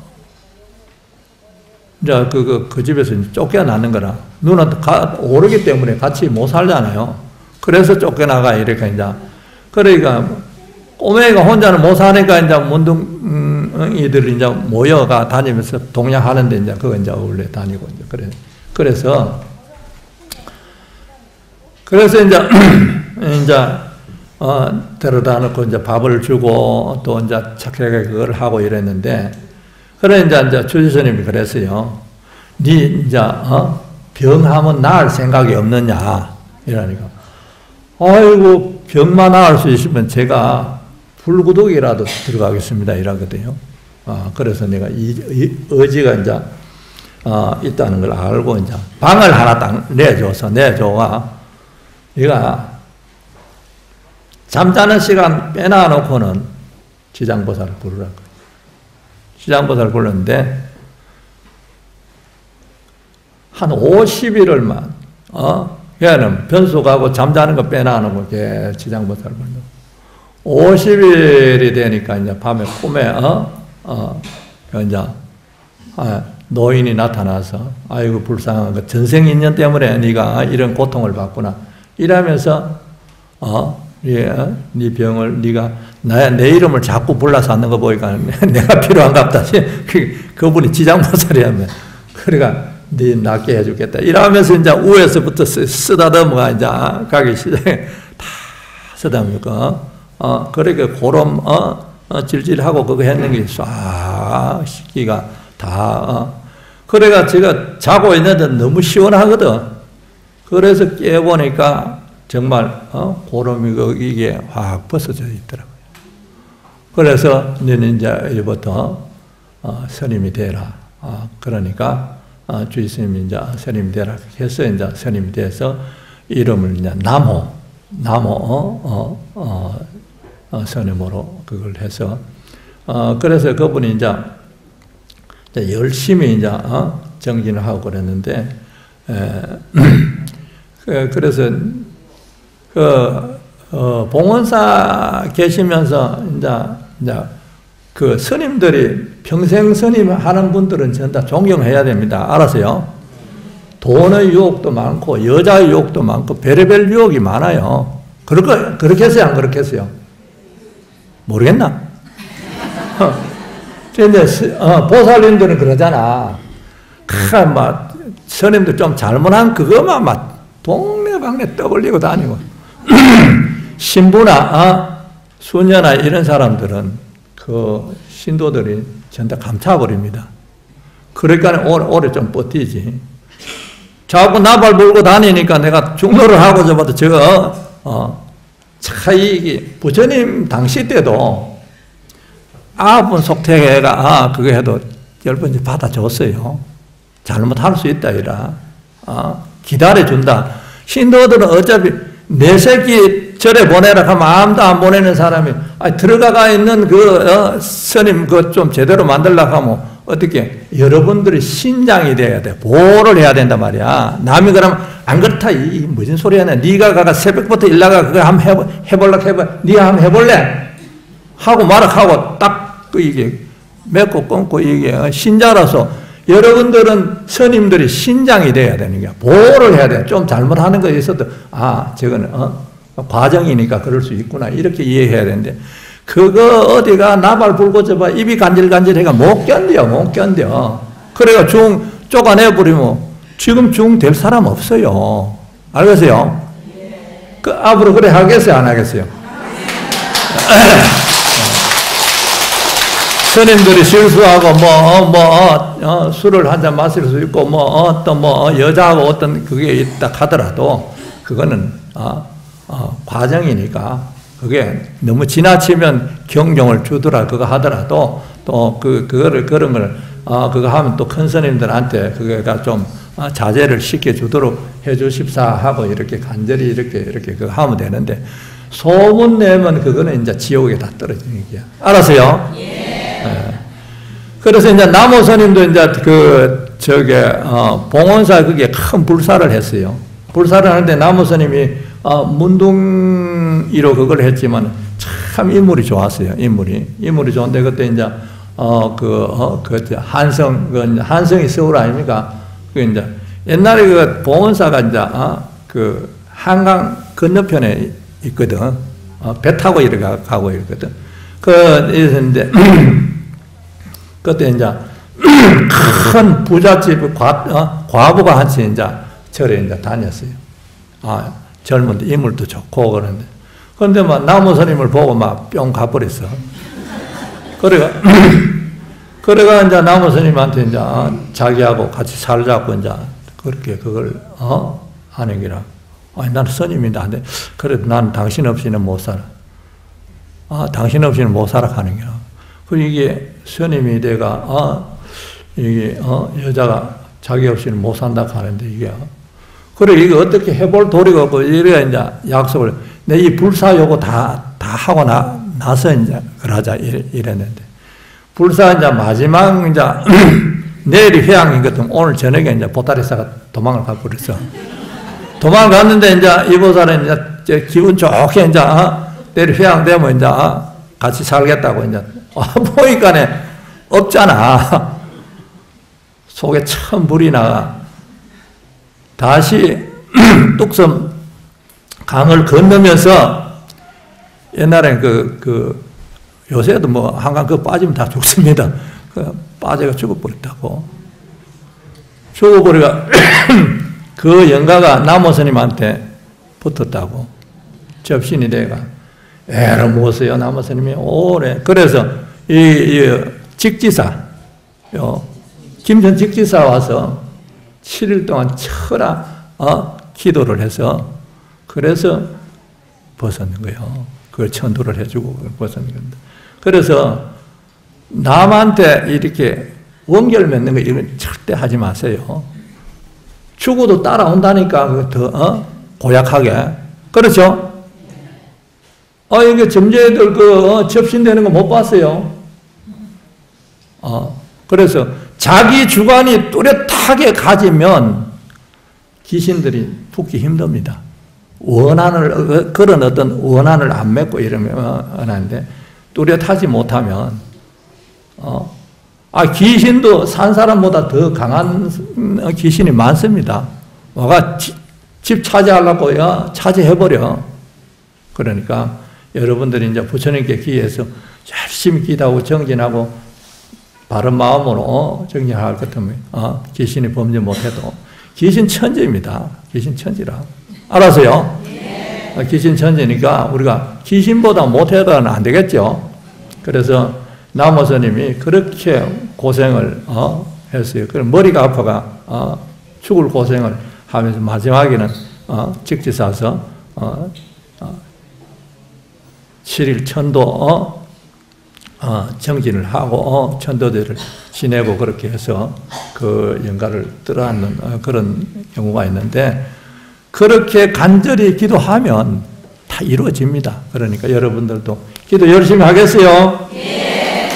이제 그, 그, 그 집에서 쫓겨나는 거라. 누나도 가, 오르기 때문에 같이 못 살잖아요. 그래서 쫓겨나가, 이렇게 이제. 그러니까, 꼬맹이가 혼자는 못 사니까 이제 문둥이들이 이제 모여가 다니면서 동냥하는데 이제 그거 이제 어울려 다니고 이제 그래. 그래서, 그래서 이제, 이제, 어, 데려다 놓고 이제 밥을 주고 또 이제 착하게 그걸 하고 이랬는데, 그래 이제, 이제 주지스님이 그랬어요. 니 이제, 어, 병하면 나을 생각이 없느냐. 이러니까. 아이고, 병만 나을 수 있으면 제가 불구독이라도 들어가겠습니다. 이러거든요. 아, 그래서 내가 이, 이 의지가 이제, 어, 있다는 걸 알고 이제 방을 하나 딱 내줘서, 내줘가, 네가 잠자는 시간 빼놔놓고는 지장보살을 부르라고. 지장보살을 불렀는데, 한 오십 일을만, 어? 걔는 변수 가고 잠자는 거 빼놔놓고, 걔 지장보살을 불러. 오십 일이 되니까 이제 밤에 꿈에, 어? 어, 이제, 아, 노인이 나타나서, 아이고, 불쌍한 거, 전생인연 때문에 네가 이런 고통을 받구나. 이러면서, 어? 예, 네 병을 네가 나, 내 이름을 자꾸 불러서 하는 거 보니까 내가 필요한갑다. 그, 그분이 지장보살이라면 그러니까 네 낫게 해주겠다. 이러면서 이제 우에서부터 쓰다듬어가 이제 가기 시작해. 다 쓰다듬고 어 그렇게 고름 어, 어 질질하고 그거 했는 게 싹 식기가 다 어. 그래가 제가 자고 있는데 너무 시원하거든. 그래서 깨보니까 정말 어? 고름이 이게 확 벗어져 있더라고요. 그래서 너는 이제 이제부터 어, 스님이 되라. 어, 그러니까 어, 주의스님이 이제 스님이 되라 해서 이제 스님이 돼서 이름을 이제 남호, 남호 어, 어, 어, 스님으로 그걸 해서 어, 그래서 그분이 이제, 이제 열심히 이제 어, 정진을 하고 그랬는데 에, 그래서 그, 어, 봉원사 계시면서, 이제, 이제, 그 스님들이, 평생 스님 하는 분들은 전부 다 존경해야 됩니다. 알았어요? 돈의 유혹도 많고, 여자의 유혹도 많고, 별의별 유혹이 많아요. 그렇게, 그렇게 했어요? 안 그렇게 했어요? 모르겠나? 이제, 어, 보살님들은 그러잖아. 크, 막, 스님들 좀 잘못한 그것만 막, 동네방네 떠벌리고 다니고. 신부나 어? 수녀나 이런 사람들은 그 신도들이 전부 다 감차버립니다. 그러니까 오래, 오래 좀 버티지. 자꾸 나발 물고 다니니까 내가 중로를 하고 저부터 저거 어, 차 이게 부처님 당시 때도 아분 속택해가 아 그거 해도 열 번째 받아줬어요. 잘못할 수 있다 이라 어, 기다려준다. 신도들은 어차피 내 새끼 절에 보내라 하면 아무도 안 보내는 사람이 아니, 들어가가 있는 그 어, 스님 그 좀 제대로 만들려고 하면 어떻게 여러분들이 신장이 돼야 돼. 보호를 해야 된단 말이야. 남이 그러면 안 그렇다 이 무슨 소리 하냐. 네가 가가 새벽부터 일나가 그거 한번 해보, 해볼라 해봐. 네가 한번 해볼래? 하고 말하고 딱 그 이게 맺고 끊고 이게 신자라서 여러분들은 스님들이 신장이 돼야 되는 거야. 보호를 해야 돼. 좀 잘못하는 것이 있어도 아 저거는 어? 과정이니까 그럴 수 있구나 이렇게 이해해야 되는데 그거 어디가 나발 불고 저봐 입이 간질간질해가 못 견뎌 못 견뎌. 그래가 중 쪼가내버리면 지금 중 될 사람 없어요. 알겠어요? 그 앞으로 그래 하겠어요? 안 하겠어요? 스님들이 실수하고 뭐, 뭐, 어, 술을 한 잔 마실 수 있고 뭐, 어, 또 뭐, 여자하고 어떤 그게 있다 하더라도 그거는, 어, 어, 과정이니까 그게 너무 지나치면 경종을 주더라 그거 하더라도 또 그, 그거를, 그런 걸, 어, 그거 하면 또 큰 스님들한테 그거가 좀 어, 자제를 시켜주도록 해주십사 하고 이렇게 간절히 이렇게, 이렇게 그거 하면 되는데 소문 내면 그거는 이제 지옥에 다 떨어지는 얘기야. 알았어요? 예. 예. 그래서 이제 나무 스님도 이제 그, 저게, 어, 봉원사 그게 큰 불사를 했어요. 불사를 하는데 나무 스님이, 어, 문둥이로 그걸 했지만 참 인물이 좋았어요. 인물이. 인물이 좋은데 그때 이제, 어, 그, 어, 그, 한성, 그, 한성이 서울 아닙니까? 그 이제, 옛날에 그 봉원사가 이제, 어, 그, 한강 건너편에 있거든. 어, 배 타고 이렇게 가고 있거든. 그, 이제, 그때 이제, 큰 부잣집 과, 어, 과부가 한치 이제 절에 이제 다녔어요. 아, 젊은데 인물도 좋고 그런데. 그런데 막 나무 스님을 보고 막 뿅 가버렸어. 그래가, 그래가 이제 나무 스님한테 이제 어, 자기하고 같이 살자고 이제 그렇게 그걸, 어, 하는 기라. 아니, 나는 스님인데 안 돼. 그래도 난 당신 없이는 못 살아. 아, 당신 없이는 못 살아 가는 기라. 그 이게 스님이 내가, 어, 이게, 어, 여자가 자기 없이는 못 산다 하는데 이게, 그래, 이거 어떻게 해볼 도리가 없고, 이래야 이제 약속을, 내 이 불사 요거 다, 다 하고 나, 나서 이제, 그러자, 이랬는데. 불사 이제 마지막 이제, 내일이 회양이거든. 오늘 저녁에 이제 보따리사가 도망을 가버렸어. 도망을 갔는데 이제 이 보살은 이제 기분 좋게 이제, 어, 내일 회양되면 이제, 어, 같이 살겠다고 이제, 아, 보니까네, 없잖아. 속에 참 불이 나가. 다시 뚝섬 강을 건너면서 옛날엔 그, 그, 요새도 뭐 한강 그 빠지면 다 죽습니다. 그 빠져가 죽어버렸다고. 죽어버려가 그 영가가 나무 스님한테 붙었다고. 접신이 돼가. 애를 먹었어요. 나무 스님이 오래. 그래서 이, 이 직지사, 요, 김천 직지사 와서 칠 일 동안 철아, 어, 기도를 해서, 그래서 벗었는 거예요. 그걸 천도를 해주고 벗었는 겁니다. 그래서 남한테 이렇게 원결 맺는 거 이건 절대 하지 마세요. 죽어도 따라온다니까, 더, 어? 고약하게. 그렇죠? 어, 이게 점쟁이들 그, 어, 접신되는 거 못 봤어요. 어, 그래서 자기 주관이 뚜렷하게 가지면 귀신들이 붙기 힘듭니다. 원한을, 그런 어떤 원한을 안 맺고 이러면 하는데, 뚜렷하지 못하면, 어, 아, 귀신도 산 사람보다 더 강한 귀신이 많습니다. 와가 집 차지하려고, 야, 차지해버려. 그러니까 여러분들이 이제 부처님께 기해서 열심히 기도하고 정진하고 바른 마음으로 어, 정진할 것 같으면 어, 귀신이 범죄 못해도 귀신 천지입니다. 귀신 천지라. 알았어요? 네. 귀신 천지니까 우리가 귀신보다 못해서는 안 되겠죠. 그래서 나무 스님이 그렇게 고생을 어, 했어요. 그럼 머리가 아파가 어, 죽을 고생을 하면서 마지막에는 어, 직지사서 어, 어, 칠 일 천도 어, 어, 정진을 하고 어, 천도제를 지내고 그렇게 해서 그 영가를 들어앉는 어, 그런 경우가 있는데, 그렇게 간절히 기도하면 다 이루어집니다. 그러니까 여러분들도 기도 열심히 하겠어요? 예.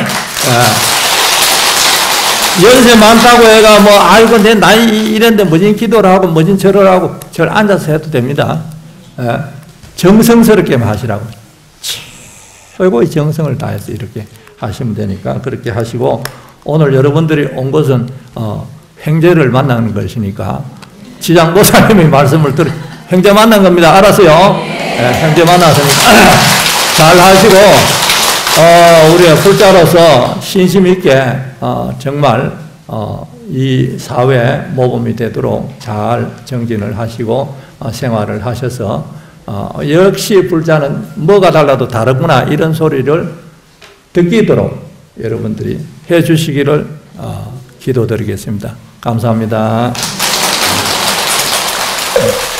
연세 많다고 해가 뭐 아이고 내 나이 이랬는데 뭐진 기도를 하고 뭐진 절을 하고 절 앉아서 해도 됩니다. 예. 정성스럽게만 하시라고. 최고의 정성을 다해서 이렇게 하시면 되니까 그렇게 하시고, 오늘 여러분들이 온 것은 어, 횡재를 만나는 것이니까 지장보살님의 말씀을 들으 횡재 만난 겁니다. 알았어요? 네, 횡재 만났으니까 잘 하시고 어, 우리가 불자로서 신심 있게 어, 정말 어, 이 사회 모범이 되도록 잘 정진을 하시고 어, 생활을 하셔서 어, 역시 불자는 뭐가 달라도 다르구나 이런 소리를 듣기도록 여러분들이 해주시기를 어, 기도드리겠습니다. 감사합니다.